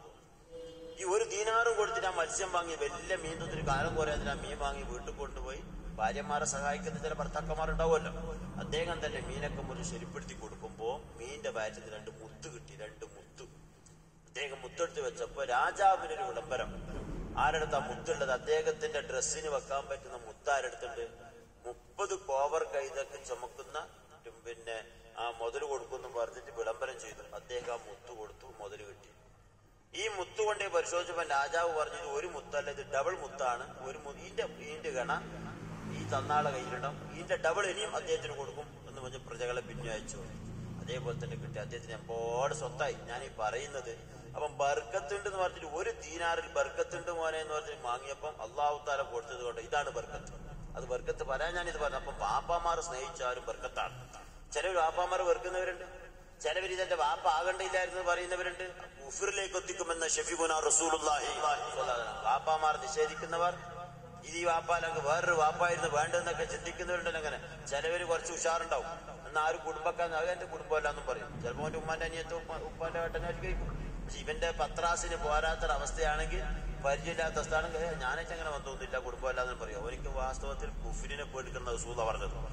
ഈ 1 ദീനാറും കൊടുത്തിട്ട് ആ മത്സ്യം വാങ്ങി, വലിയ മീൻ തൊത്തിരി കാലം കുറയാതിന് ആ മീൻ വാങ്ങി വീട്ടിൽ കൊണ്ടുപോയി ഭാര്യമാരെ സഹായിക്കുന്ന ചില ഭർത്താക്കന്മാരുണ്ടാവുമല്ലോ. അദ്ദേഹം തന്നെ മീനൊക്കെ മുറി ശരിപ്പെടുത്തി കൊടുക്കുമ്പോ മീനിന്റെ വയറ്റിൽ 2 മുത്ത് കിട്ടി. 2 മുത്ത് അദ്ദേഹം മുത്തെടുത്ത് വെച്ചപ്പോ രാജാവിനൊരു വിളംബരം. ആരെടുത്താ മുത്തുള്ളത്? അദ്ദേഹത്തിന്റെ ഡ്രസ്സിന് വെക്കാൻ പറ്റുന്ന മുത്താരെടുത്തുണ്ട്. 30 കോവർ കൈതൊക്കെ ചുമക്കുന്ന പിന്നെ ആ മുതല് കൊടുക്കുന്നു പറഞ്ഞിട്ട് വിളംബരം ചെയ്തു. അദ്ദേഹം ആ മുത്ത് കൊടുത്തു, മുതല് കിട്ടി. ഈ മുത്ത് കൊണ്ടേ പരിശോധിച്ചപ്പോ രാജാവ് പറഞ്ഞു, ഇത് 1 മുത്തല്ല, ഇത് ഡബിൾ മുത്താണ്. ഇതിന്റെ ഗണ ഈ തന്നാളെ കയ്യിലിടാം, ഇതിന്റെ ഡബിൾ ഇനിയും അദ്ദേഹത്തിന് കൊടുക്കും എന്ന് പറഞ്ഞ് പ്രജകളെ പിന്നെ അയച്ചു. അതേപോലെ തന്നെ കിട്ടി. അദ്ദേഹത്തിന് എമ്പാട് സ്വത്തായി. ഞാൻ ഈ പറയുന്നത് അപ്പം ബർക്കത്തുണ്ട് എന്ന് പറഞ്ഞിട്ട് 1 ദീനാറിൽ ബർക്കത്തുണ്ട് മോനെ എന്ന് പറഞ്ഞിട്ട് വാങ്ങിയപ്പം അള്ളാഹു തആല കൊടുത്തത് കൊണ്ട് ഇതാണ് ബർക്കത്ത്. അത് ബർക്കത്ത് പറയാൻ ഞാനിത് പറഞ്ഞു. അപ്പം വാപ്പാമാർ സ്നേഹിച്ചാലും ബർക്കത്താണ്. ചിലവർ വാപ്പാമാർ വെറുക്കുന്നവരുണ്ട്, ചിലവർ ഇതെന്റെ വാപ്പ ആകണ്ടയില്ലായിരുന്നു പറയുന്നവരുണ്ട്. കുഫറിലേക്ക് എത്തിക്കുമെന്ന് ഷഫീഖുനാ റസൂലുള്ളാഹി. വാപ്പാമാർ നിഷേധിക്കുന്നവർ, ഇത് ഈ വാപ്പാലൊക്കെ വേറൊരു വാപ്പായിരുന്നു വേണ്ടതെന്നൊക്കെ ചിന്തിക്കുന്നവരുണ്ടല്ലോ. അങ്ങനെ ചിലവര് കുറച്ച് ഉഷാറുണ്ടാവും. എന്നാൽ ആരും കുടുംബക്കാരൻ അത് എന്റെ കുടുംബമല്ലാന്നും പറയും. ചിലപ്പോൾ അവന്റെ ഉമ്മാന്റെ അനിയത്തോ ഉപ്പാന്റെ ഏട്ടനായിട്ട് കഴിക്കും. പക്ഷെ ഇവന്റെ പത്രാസിന് പോരാത്തൊരവസ്ഥയാണെങ്കിൽ, പരിചയമില്ലാത്ത അവസ്ഥയാണെങ്കിൽ ഞാനൊക്കെ അങ്ങനെ വന്നൊന്നുമില്ല കുടുംബമല്ലാന്നും പറയും. അവർക്ക് വാസ്തവത്തിൽ കുഫിരിനെ പേടിക്കുന്ന റസൂല പറഞ്ഞത്.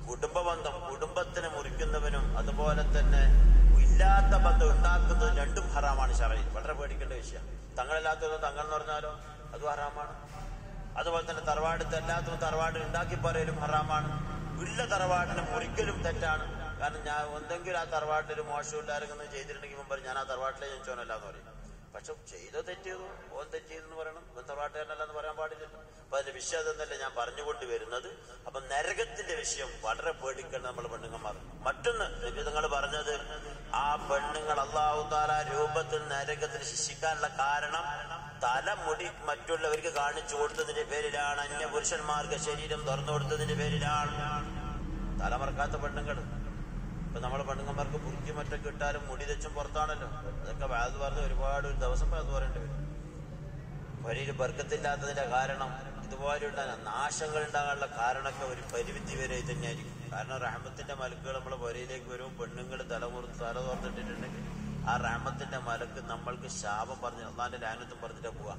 കുടുംബ ബന്ധം, കുടുംബത്തിനെ മുറിക്കുന്നവനും അതുപോലെ തന്നെ ഇല്ലാത്ത ബന്ധം ഉണ്ടാക്കുന്നതും രണ്ടും ഹറാമാണ് ശറയിൽ. വളരെ പേടിക്കേണ്ട വിഷയം. തങ്ങളില്ലാത്തത് തങ്ങൾ എന്ന് പറഞ്ഞാലോ അതും ഹറാമാണ്. അതുപോലെ തന്നെ തറവാടത്ത് എല്ലാത്തും തറവാട് ഉണ്ടാക്കി പറയലും ഹറാമാണ്. ഉള്ള തറവാടിനെ മുറിക്കലും തെറ്റാണ്. കാരണം ഞാൻ എന്തെങ്കിലും ആ തറവാട്ടിൽ മോശമില്ലാരെങ്കിലും ചെയ്തിട്ടുണ്ടെങ്കിൽ മുമ്പ് ഞാൻ ആ തറവാട്ടിലെ ജനിച്ചോനല്ല എന്ന് പറയും. പക്ഷെ ചെയ്തോ തെറ്റ് ചെയ്തു, ഓൻ തെറ്റ് ചെയ്തെന്ന് പറയണം, ഓൻ തറവാട്ടുകാരനല്ല എന്ന് പറയാൻ പാടില്ലല്ലോ. അപ്പൊ അതിന്റെ വിഷയം അതെന്നല്ലേ ഞാൻ പറഞ്ഞുകൊണ്ട് വരുന്നത്. അപ്പൊ നരകത്തിന്റെ വിഷയം വളരെ പേടിക്കേണ്ട നമ്മൾ പെണ്ണുങ്ങന്മാർ. മറ്റൊന്ന് നിബിധങ്ങൾ പറഞ്ഞത്, ആ പെണ്ണുങ്ങൾ അല്ലാഹു തആല രൂപത്തിൽ നരകത്തിൽ ശിക്ഷിക്കാനുള്ള കാരണം തലമുടി മറ്റുള്ളവർക്ക് കാണിച്ചു കൊടുത്തതിന്റെ പേരിലാണ്, അന്യ പുരുഷന്മാർക്ക് ശരീരം തുറന്നു കൊടുത്തതിന്റെ പേരിലാണ്. തലമറക്കാത്ത പെണ്ണുങ്ങൾ. ഇപ്പൊ നമ്മളെ പെണ്ണുങ്ങന്മാർക്ക് പുറുക്കി മറ്റൊക്കെ ഇട്ടാലും മുടി തെച്ചും പുറത്താണല്ലോ. അതൊക്കെ വാത് പറഞ്ഞ് ഒരുപാട് ഒരു ദിവസം അത് പറയേണ്ടി വരും. വരിയിൽ ബർക്കത്തില്ലാത്തതിന്റെ കാരണം ഇതുപോലെയുള്ള നാശങ്ങൾ ഉണ്ടാകാനുള്ള കാരണമൊക്കെ ഒരു പരിമിതി വരെ തന്നെയായിരിക്കും. കാരണം റഹ്മത്തിന്റെ മലക്കുകൾ നമ്മളെ വരയിലേക്ക് വരും. പെണ്ണുങ്ങൾ തല തുറന്നിട്ടിട്ടുണ്ടെങ്കിൽ ആ റഹ്മത്തിന്റെ മലക്ക് നമ്മൾക്ക് ശാപം പറഞ്ഞ് അള്ളാന്റെ ലാനത്തും പറഞ്ഞിട്ട് പോവാ.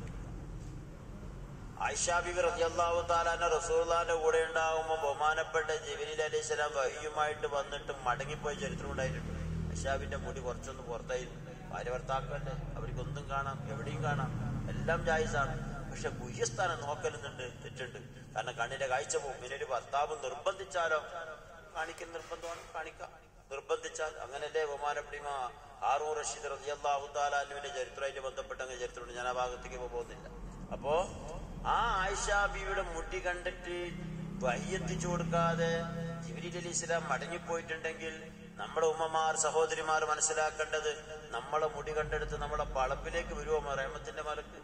ആയിഷ ബിബി റളിയല്ലാഹു തആല അൻഹ റസൂലുള്ളാഹിന്റെ കൂടെ ഉണ്ടാകുമ്പോ ബഹുമാനപ്പെട്ട ജിബ്രീൽ അലൈഹിസ്സലാം വഹിയുമായിട്ട് വന്നിട്ട് മടങ്ങിപ്പോയ ചരിത്രം ഉണ്ടായിട്ടുണ്ട്. ആയിഷാബിന്റെ മുടി കുറച്ചൊന്ന് പുറത്തായിരുന്നു. ഭാര്യ ഭർത്താക്കളല്ലേ, അവർക്കൊന്നും കാണാം, എവിടെയും കാണാം, എല്ലാം ജായിസാണ്. പക്ഷെ ഗുഹ്യസ്ഥാനം നോക്കലുന്നുണ്ട്, തെറ്റുണ്ട്. കാരണം കണ്ണിന്റെ കാഴ്ച പോകും. പിന്നെ ഒരു ഭർത്താവ് നിർബന്ധിച്ചാലോ, കാണിക്കുന്ന നിർബന്ധമാണ്, കാണിക്കാം. നിർബന്ധിച്ചാൽ അങ്ങനല്ലേ ബഹുമാനപ്പെട്ട ഹാറൂൻ റഷീദ് റളിയല്ലാഹു തആല അൻഹുവിന്റെ ചരിത്രമായിട്ട് ബന്ധപ്പെട്ട അങ്ങനെ ചരിത്രമുണ്ട്. ഞാൻ ആ ഭാഗത്തേക്ക് പോകുന്നില്ല. അപ്പോ ആ ആയിഷ ബീവിയുടെ മുടി കണ്ടിട്ട് വഹി എത്തിച്ചു കൊടുക്കാതെ ജിബ്രീൽ അലൈഹിസ്സലാം മടങ്ങിപ്പോയിട്ടുണ്ടെങ്കിൽ നമ്മുടെ ഉമ്മമാർ സഹോദരിമാർ മനസ്സിലാക്കേണ്ടത്, നമ്മളെ മുടി കണ്ടെടുത്ത് നമ്മളെ പളപ്പിലേക്ക് വരുമോ റഹ്മത്തിന്റെ മലക്ക്?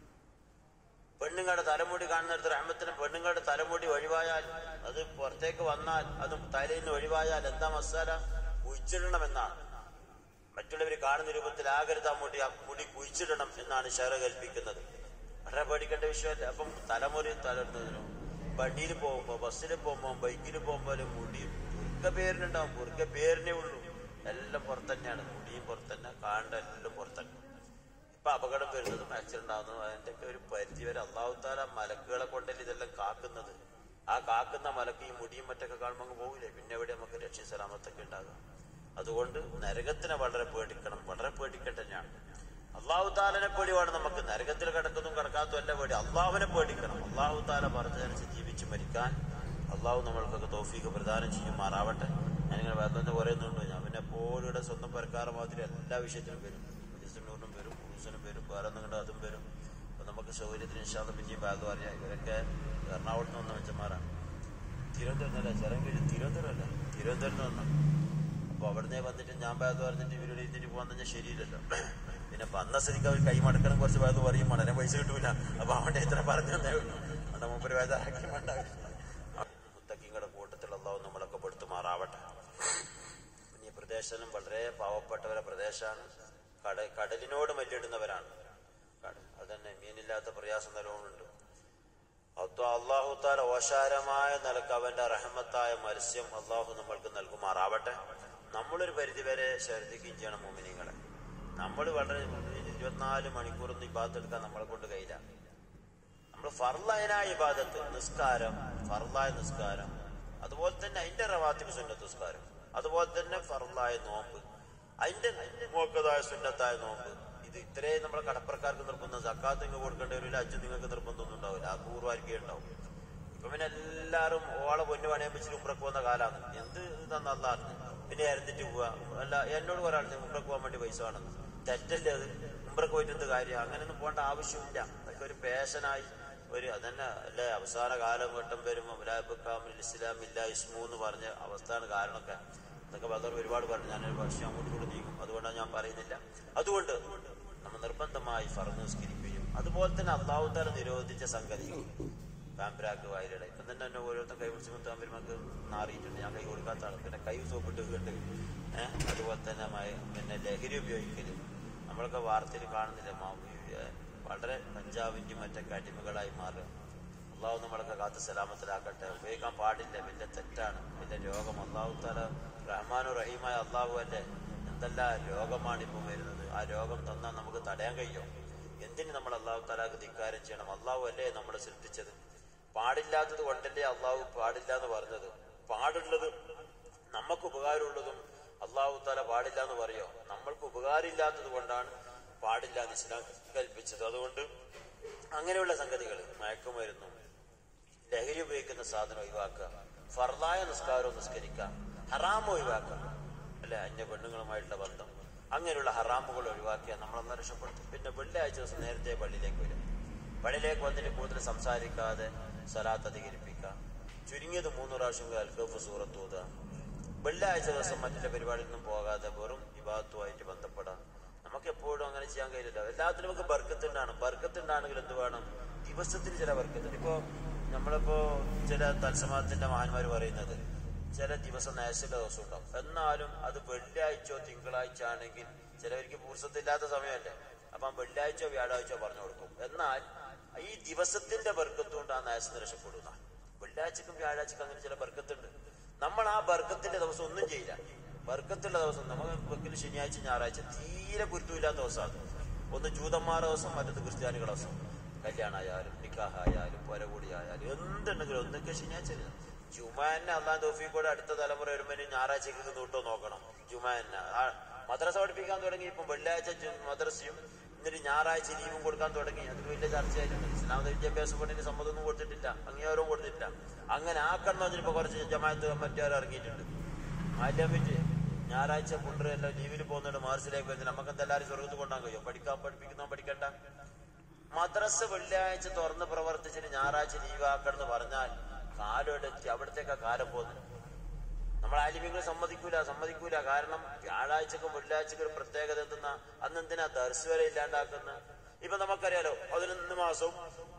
പെണ്ണുങ്ങളുടെ തലമുടി കാണുന്നിടത്ത് റഹ്മത്തിന് പെണ്ണുങ്ങളുടെ തലമുടി ഒഴിവായാൽ, അത് പുറത്തേക്ക് വന്നാൽ, അത് തലയിൽ നിന്ന് ഒഴിവായാൽ എന്താ മസാല? കുഴിച്ചിടണമെന്നാണ്. മറ്റുള്ളവർ കാണുന്ന രൂപത്തിലാകരുത് ആ മുടി കുഴിച്ചിടണം എന്നാണ് ശറ കൽപ്പിക്കുന്നത്. വളരെ പേടിക്കേണ്ട വിഷയമല്ല. അപ്പം തലമുടി തലർന്നതിനോ വണ്ടിയിൽ പോകുമ്പോ, ബസ്സിൽ പോകുമ്പോ, ബൈക്കിൽ പോകുമ്പോ മുടി ബുർക്ക പേരിനുണ്ടാവും. ബുർക്ക പേരിനേ ഉള്ളൂ. എല്ലാം പുറത്തന്നെയാണ്. മുടിയും പുറത്തന്നെ, കാണേണ്ട എല്ലാം പുറത്തന്നെ. ഇപ്പൊ അപകടം വരുന്നതും ആക്സിഡന്റ് ആവുന്നതും അതിന്റെ ഒക്കെ ഒരു പരിധി വരെ അല്ലാഹു തആല മലക്കുകളെ കൊണ്ടല്ലേ ഇതെല്ലാം കാക്കുന്നത്. ആ കാക്കുന്ന മലക്ക് ഈ മുടിയും മറ്റൊക്കെ കാണുമ്പോൾ അങ്ങ് പോകില്ലേ? പിന്നെ എവിടെ നമുക്ക് രക്ഷ സലാമത്തൊക്കെ ഉണ്ടാകുക? അതുകൊണ്ട് നരകത്തിനെ വളരെ പേടിക്കണം, വളരെ പേടിക്കേണ്ട തന്നെയാണ്. അല്ലാഹു തആലനെ പേടിയാണ് നമുക്ക്. നരകത്തിൽ കിടക്കുന്നതും കിടക്കാത്തതും അല്ല പേടി, അള്ളാഹുവിനെ പേടിക്കണം. അല്ലാഹു തആല പറഞ്ഞതനുസരിച്ച് ജീവിച്ച് മരിക്കാൻ അള്ളാഹു നമ്മൾക്കൊക്കെ തൗഫീഖ് പ്രദാനം ചെയ്യുമാറാവട്ടെ. ഞാനിങ്ങനെ വേദന പറയുന്നുണ്ട്. ഞാൻ പിന്നെ എപ്പോഴും ഇവിടെ സ്വന്തം പരക്കാറ് മാതിരി എല്ലാ വിഷയത്തിലും വരും. ും വരും, പുരുഷനും വരും, വേറെ ഒന്നും അതും വരും. അപ്പൊ നമുക്ക് സൗകര്യത്തിന് ഇൻഷാ അല്ലാഹ് പിന്നെയും ബാഗ് പറയാം. ഇവരൊക്കെ എറണാകുളത്ത് നിന്ന് വന്ന മെച്ചന്മാരാണ്. തിരുവനന്തപുരത്തല്ല, ചെറങ്കീഴ് തിരുവനന്തപുരമല്ല, തിരുവനന്തപുരത്ത് വന്നു. അപ്പൊ അവിടുന്ന് വന്നിട്ട് ഞാൻ ബാഗ് പറഞ്ഞിട്ട് ഇവരോട് ഇരുന്നിട്ട് പോകാൻ തന്നെ ശരിയില്ലല്ലോ. പിന്നെ വന്ന സ്ഥിതിക്ക് അവർ കൈ മടക്കണം, കുറച്ച് ബാഗ് പറയും, മടനെ പൈസ കിട്ടൂല. അപ്പൊ അവന്റെ ഇത്ര പറഞ്ഞു തന്നേ ഉള്ളൂ. അവിടെ മുമ്പ് വേദാക്കി മുത്തക്കിങ്ങളുടെ കൂട്ടത്തിൽ അല്ലാഹു നമ്മളൊക്കെ പെടുത്തുമാറാവട്ടെ. ഈ പ്രദേശം വളരെ പാവപ്പെട്ടവരെ പ്രദേശമാണ്. കടലിനോട് മല്ലിടുന്നവരാണ്. അതന്നെ മീനില്ലാത്ത പ്രയാസം നല്ലോണുണ്ട്. അല്ലാഹു തആല ഓശാരമായ നിലക്ക് അവന്റെ റഹ്മത്തായ മത്സ്യം അല്ലാഹു നമ്മൾക്ക് നൽകുമാറാവട്ടെ. നമ്മളൊരു പരിധിവരെ ശ്രദ്ധിക്കുകയും ചെയ്യണം മുഅ്മിനീങ്ങളെ. നമ്മൾ വളരെ 24 മണിക്കൂറൊന്നും ഇബാദത്ത് എടുക്കാൻ നമ്മളെ കൊണ്ട് കഴിയില്ല. നമ്മൾ ഫർളായ ഇബാദത്ത്, നിസ്കാരം, ഫർളായ നിസ്കാരം, അതുപോലെ തന്നെ അതിന്റെ റവാത്തിബ് സുന്നത്ത് നിസ്കാരം, അതുപോലെ തന്നെ ഫർളായ നോമ്പ്, അതിന്റെ മോക്കതായ സുന്നത്തായ നോമ്പ്, ഇത് ഇത്രയും നമ്മളെ കടപ്പുറക്കാർക്ക് നിർബന്ധം. സക്കാത്ത് നിങ്ങൾ കൊടുക്കേണ്ടി വരില്ല, അജ്ജ് നിങ്ങൾക്ക് നിർബന്ധമൊന്നും ഉണ്ടാവില്ല, ആ പൂർവ്വായിരിക്കും ഉണ്ടാവും. ഇപ്പൊ പിന്നെ എല്ലാവരും ഓളെ പൊന്നു പണയം വെച്ചിട്ട് ഉംറക്ക് പോകുന്ന കാലാണ്. എന്ത് തന്നല്ലാന്ന് പിന്നെ ഇരന്നിട്ട് പോവാ. അല്ല, എന്നോട് ഒരാൾ ഉംറക്ക് പോകാൻ വേണ്ടി പൈസ വേണമെന്ന്. തെറ്റല്ലേ അത്? ഉംറക്ക് പോയിട്ട് എന്ത് കാര്യം? അങ്ങനെയൊന്നും പോകേണ്ട ആവശ്യമില്ല. അതൊക്കെ ഒരു പാഷനായി അതന്നെ അല്ലെ. അവസാന കാലഘട്ടം വരുമ്പോ ഇസ്ലാം ഇല്ല ഇസ്മു എന്ന് പറഞ്ഞ അവസ്ഥാന കാരണമൊക്കെ അതൊക്കെ ബദർ ഒരുപാട് പറഞ്ഞു. ഞാനൊരു പക്ഷേ അങ്ങോട്ട് കൂടെ നീക്കും, അതുകൊണ്ടാണ് ഞാൻ പറയുന്നില്ല. അതുകൊണ്ട് നമ്മൾ നിർബന്ധമായി ഫർദ് നിസ്കരിക്കുകയും അതുപോലെ തന്നെ അല്ലാഹു തആല നിരോധിച്ച സംഗതികൾ പാമ്പരാക്ക് വായിലിട. ഇപ്പം തന്നെ എന്നെ ഓരോരുത്തർ കൈ പിടിച്ച് താമ്പരമാക്ക് നാറിയിട്ടുണ്ട്. ഞാൻ കൈ കൊടുക്കാത്ത ആൾ. പിന്നെ കൈ സോപ്പിട്ട് കണ്ട് അതുപോലെ തന്നെ പിന്നെ ലഹരി ഉപയോഗിക്കല് നമ്മളൊക്കെ വാർത്തയിൽ കാണുന്നില്ല. വളരെ പഞ്ചാബിന്റെയും മറ്റൊക്കെ അടിമകളായി മാറുക. അള്ളാഹു നമ്മളൊക്കെ കാത്ത് സലാമത്തിലാക്കട്ടെ. ഉപയോഗിക്കാൻ പാടില്ല, വലിയ തെറ്റാണ്, വലിയ രോഗം. അള്ളാഹു തആല റഹ്മാനു റഹീമായ അള്ളാഹു അല്ലേ. എന്തെല്ലാം രോഗമാണ് ഇപ്പം വരുന്നത്. ആ രോഗം തന്നാൽ നമുക്ക് തടയാൻ കഴിയും. എന്തിന് നമ്മൾ അള്ളാഹു തആലക്ക് ധിക്കാരം ചെയ്യണം? അള്ളാഹു അല്ലേ നമ്മളെ സൃഷ്ടിച്ചത്. പാടില്ലാത്തത് കൊണ്ടല്ലേ അള്ളാഹു പാടില്ല എന്ന് പറഞ്ഞത്. പാടുള്ളതും നമുക്ക് ഉപകാരമുള്ളതും അള്ളാഹു താല പാടില്ല എന്ന് പറയോ? നമ്മൾക്ക് ഉപകാരമില്ലാത്തത് കൊണ്ടാണ് പാടില്ല എന്ന് ഇസ്ലാം കൽപ്പിച്ചത്. അതുകൊണ്ട് അങ്ങനെയുള്ള സംഗതികൾ, മയക്കുമരുന്നും ലഹരി ഉപയോഗിക്കുന്ന സാധനം ഒഴിവാക്കുക, ഫർദായ നിസ്കാരവും നിസ്കരിക്കുക, ഹറാമ് ഒഴിവാക്കുക, അല്ലെ അന്യ പെണ്ണുങ്ങളുമായിട്ടുള്ള ബന്ധം, അങ്ങനെയുള്ള ഹറാമുകൾ ഒഴിവാക്കിയാൽ നമ്മളൊന്ന് രക്ഷപ്പെടുത്തും. പിന്നെ വെള്ളിയാഴ്ച ദിവസം നേരത്തെ പള്ളിയിലേക്ക് വരും. പള്ളിയിലേക്ക് വന്നിട്ട് കൂടുതൽ സംസാരിക്കാതെ സ്വലാത്ത് അധികരിപ്പിക്കുക. ചുരുങ്ങിയത് 3 പ്രാവശ്യം അൽഖഫ് സൂറത്ത് ഓതുക. വെള്ളിയാഴ്ച ദിവസം മറ്റുള്ള പരിപാടിയൊന്നും പോകാതെ വെറും ഇബാദത്തുമായിട്ട് ബന്ധപ്പെടാം. നമുക്ക് എപ്പോഴും അങ്ങനെ ചെയ്യാൻ കഴിയില്ല. എല്ലാത്തിനും നമുക്ക് ബർക്കത്തുണ്ടാണ്. ബർക്കത്തുണ്ടാണെങ്കിൽ എന്ത് വേണം? ദിവസത്തിന് ചില ബർക്കത്തുണ്ട്. ഇപ്പോ നമ്മളിപ്പോ ചില തത്സമാത്തിന്റെ മഹാന്മാര് പറയുന്നത് ചില ദിവസം നേശുള്ള ദിവസം ഉണ്ടാവും. എന്നാലും അത് വെള്ളിയാഴ്ചയോ തിങ്കളാഴ്ച ആണെങ്കിൽ ചിലവർക്ക് പൂർസത്തില്ലാത്ത സമയമല്ലേ, അപ്പം വെള്ളിയാഴ്ചയോ വ്യാഴാഴ്ചയോ പറഞ്ഞു കൊടുക്കും. എന്നാൽ ഈ ദിവസത്തിന്റെ ബർക്കത്തുകൊണ്ട് ആ നേശത്തിന് രക്ഷപ്പെടുന്ന. വെള്ളിയാഴ്ചക്കും വ്യാഴാഴ്ചക്കും അങ്ങനെ ചില ബർക്കത്തുണ്ട്. നമ്മൾ ആ ബർക്കത്തിന്റെ ദിവസം ഒന്നും ചെയ്യില്ല. ബർക്കത്തുള്ള ദിവസം നമുക്ക് വെക്കൽ ശനിയാഴ്ച ഞായറാഴ്ച തീരെ കുരുത്തമില്ലാത്ത ദിവസമാണ്. ഒന്ന് ജൂതന്മാരുടെ ദിവസം, മറ്റത് ക്രിസ്ത്യാനികളുടെ ദിവസം. കല്യാണമായാലും നിക്കാഹായാലും പുരകൂടിയായാലും എന്തുണ്ടെങ്കിലും ഒന്നൊക്കെ ശനിയാഴ്ച. ജുമാനെ അള്ളാഹ് തൗഫീഖോടെ അടുത്ത തലമുറ വരുമ്പോൾ ഞായറാഴ്ചക്ക് നൂട്ടോ നോക്കണം. ജുമാനെ മദ്രസ പഠിപ്പിക്കാൻ തുടങ്ങി. ഇപ്പം വെള്ളിയാഴ്ച മദ്രസയും എന്നിട്ട് ഞായറാഴ്ച ലീവും കൊടുക്കാൻ തുടങ്ങി. അതിൽ വലിയ ചർച്ചയായിട്ടുണ്ട്. ഇസ്ലാമിക വിദ്യാഭ്യാസ ബോർഡിന് സമ്മതമൊന്നും കൊടുത്തിട്ടില്ല, അംഗീകാരവും കൊടുത്തിട്ടില്ല. അങ്ങനെ ആക്കണം വെച്ചിപ്പോ കുറച്ച് ജമാഅത്ത് കമ്മിറ്റിക്കാർ ഇറങ്ങിയിട്ടുണ്ട്. മാറ്റാൻ പറ്റി ഞായറാഴ്ച പുണ്ടർ എല്ലാം ലീവിൽ പോകുന്നുണ്ട് മാർച്ചിലേക്ക് വരുന്നത്. നമുക്ക് എന്തെല്ലാവരും സ്വർഗത്ത് കൊണ്ടാൻ കഴിയും? പഠിപ്പിക്കുന്നോ പഠിക്കണ്ട. മദ്രസ വെള്ളിയാഴ്ച തുറന്ന് പ്രവർത്തിച്ചിട്ട് ഞായറാഴ്ച ലീവാക്കണം എന്ന് പറഞ്ഞാൽ കാലോടെത്തി അവിടത്തേക്കാ കാലം പോകുന്നത്. നമ്മൾ ആലിമ്യങ്ങൾ സമ്മതിക്കൂല. കാരണം വ്യാഴാഴ്ചക്കും വെള്ളിയാഴ്ചക്കും ഒരു പ്രത്യേകത എന്തെന്നാ, അന്ന് എന്തിനാ ദർസ് വരെ ഇല്ലാണ്ടാക്കുന്നത്? ഇപ്പൊ നമുക്കറിയാലോ 11 മാസവും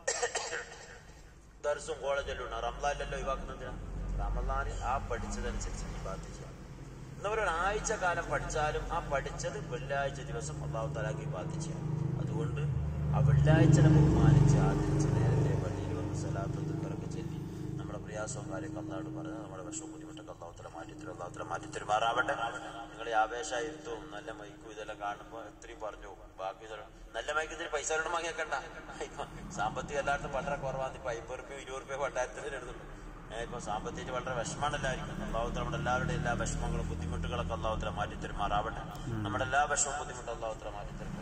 ദർസും കോളേജിലും ഉണ്ട്. റംസാനിലല്ലോ ഒഴിവാക്കുന്നതിനാ? റമദാനിൽ ആ പഠിച്ചതനുസരിച്ച് ഇബാദത്ത് ചെയ്യാം. എന്നവർ ഒരാഴ്ച കാലം പഠിച്ചാലും ആ പഠിച്ചത് വെള്ളിയാഴ്ച ദിവസം അല്ലാഹു തആലക്ക് ഇബാദത്ത് ചെയ്യാം. അതുകൊണ്ട് ആ വെള്ളിയാഴ്ചനെ ബഹുമാനിച്ച് ആദരിച്ച് നേരത്തെ പള്ളിയിൽ വന്ന് സ്വലാത്തും ദിക്റൊക്കെ ചൊല്ലി നമ്മുടെ പ്രയാസവും കാര്യമൊക്കെ അല്ലാഹുവോട് പറഞ്ഞ് നമ്മുടെ വിഷമവും ബുദ്ധിമുട്ടൊക്കെ അല്ലാഹു തആല മാറ്റിത്തരുമാറാവട്ടെ. നിങ്ങൾ ആവേശായിരുത്തും നല്ല മൈക്കും ഇതെല്ലാം കാണുമ്പോൾ എത്രയും പറഞ്ഞു. ബാക്കി നല്ല മൈക്കത്തിന് പൈസ ഒന്നും വാങ്ങിയേക്കണ്ട. ഇപ്പൊ സാമ്പത്തികം എല്ലായിടത്തും വളരെ കുറവാണ്. ഇപ്പൊ 50 രൂപ 20 രൂപ കൊണ്ടായിരത്തിന് എടുത്തുള്ളൂ. ഇപ്പൊ സാമ്പത്തികം വളരെ വിഷമമാണെല്ലായിരിക്കും. അല്ലാഹു തആല നമ്മുടെ എല്ലാവരുടെയും എല്ലാ വിഷമങ്ങളും ബുദ്ധിമുട്ടുകളൊക്കെ അല്ലാഹു തആല മാറ്റിത്തരുമാറാവട്ടെ. നമ്മുടെ എല്ലാ വിഷമവും ബുദ്ധിമുട്ടും അല്ലാഹു തആല മാറ്റിത്തരും.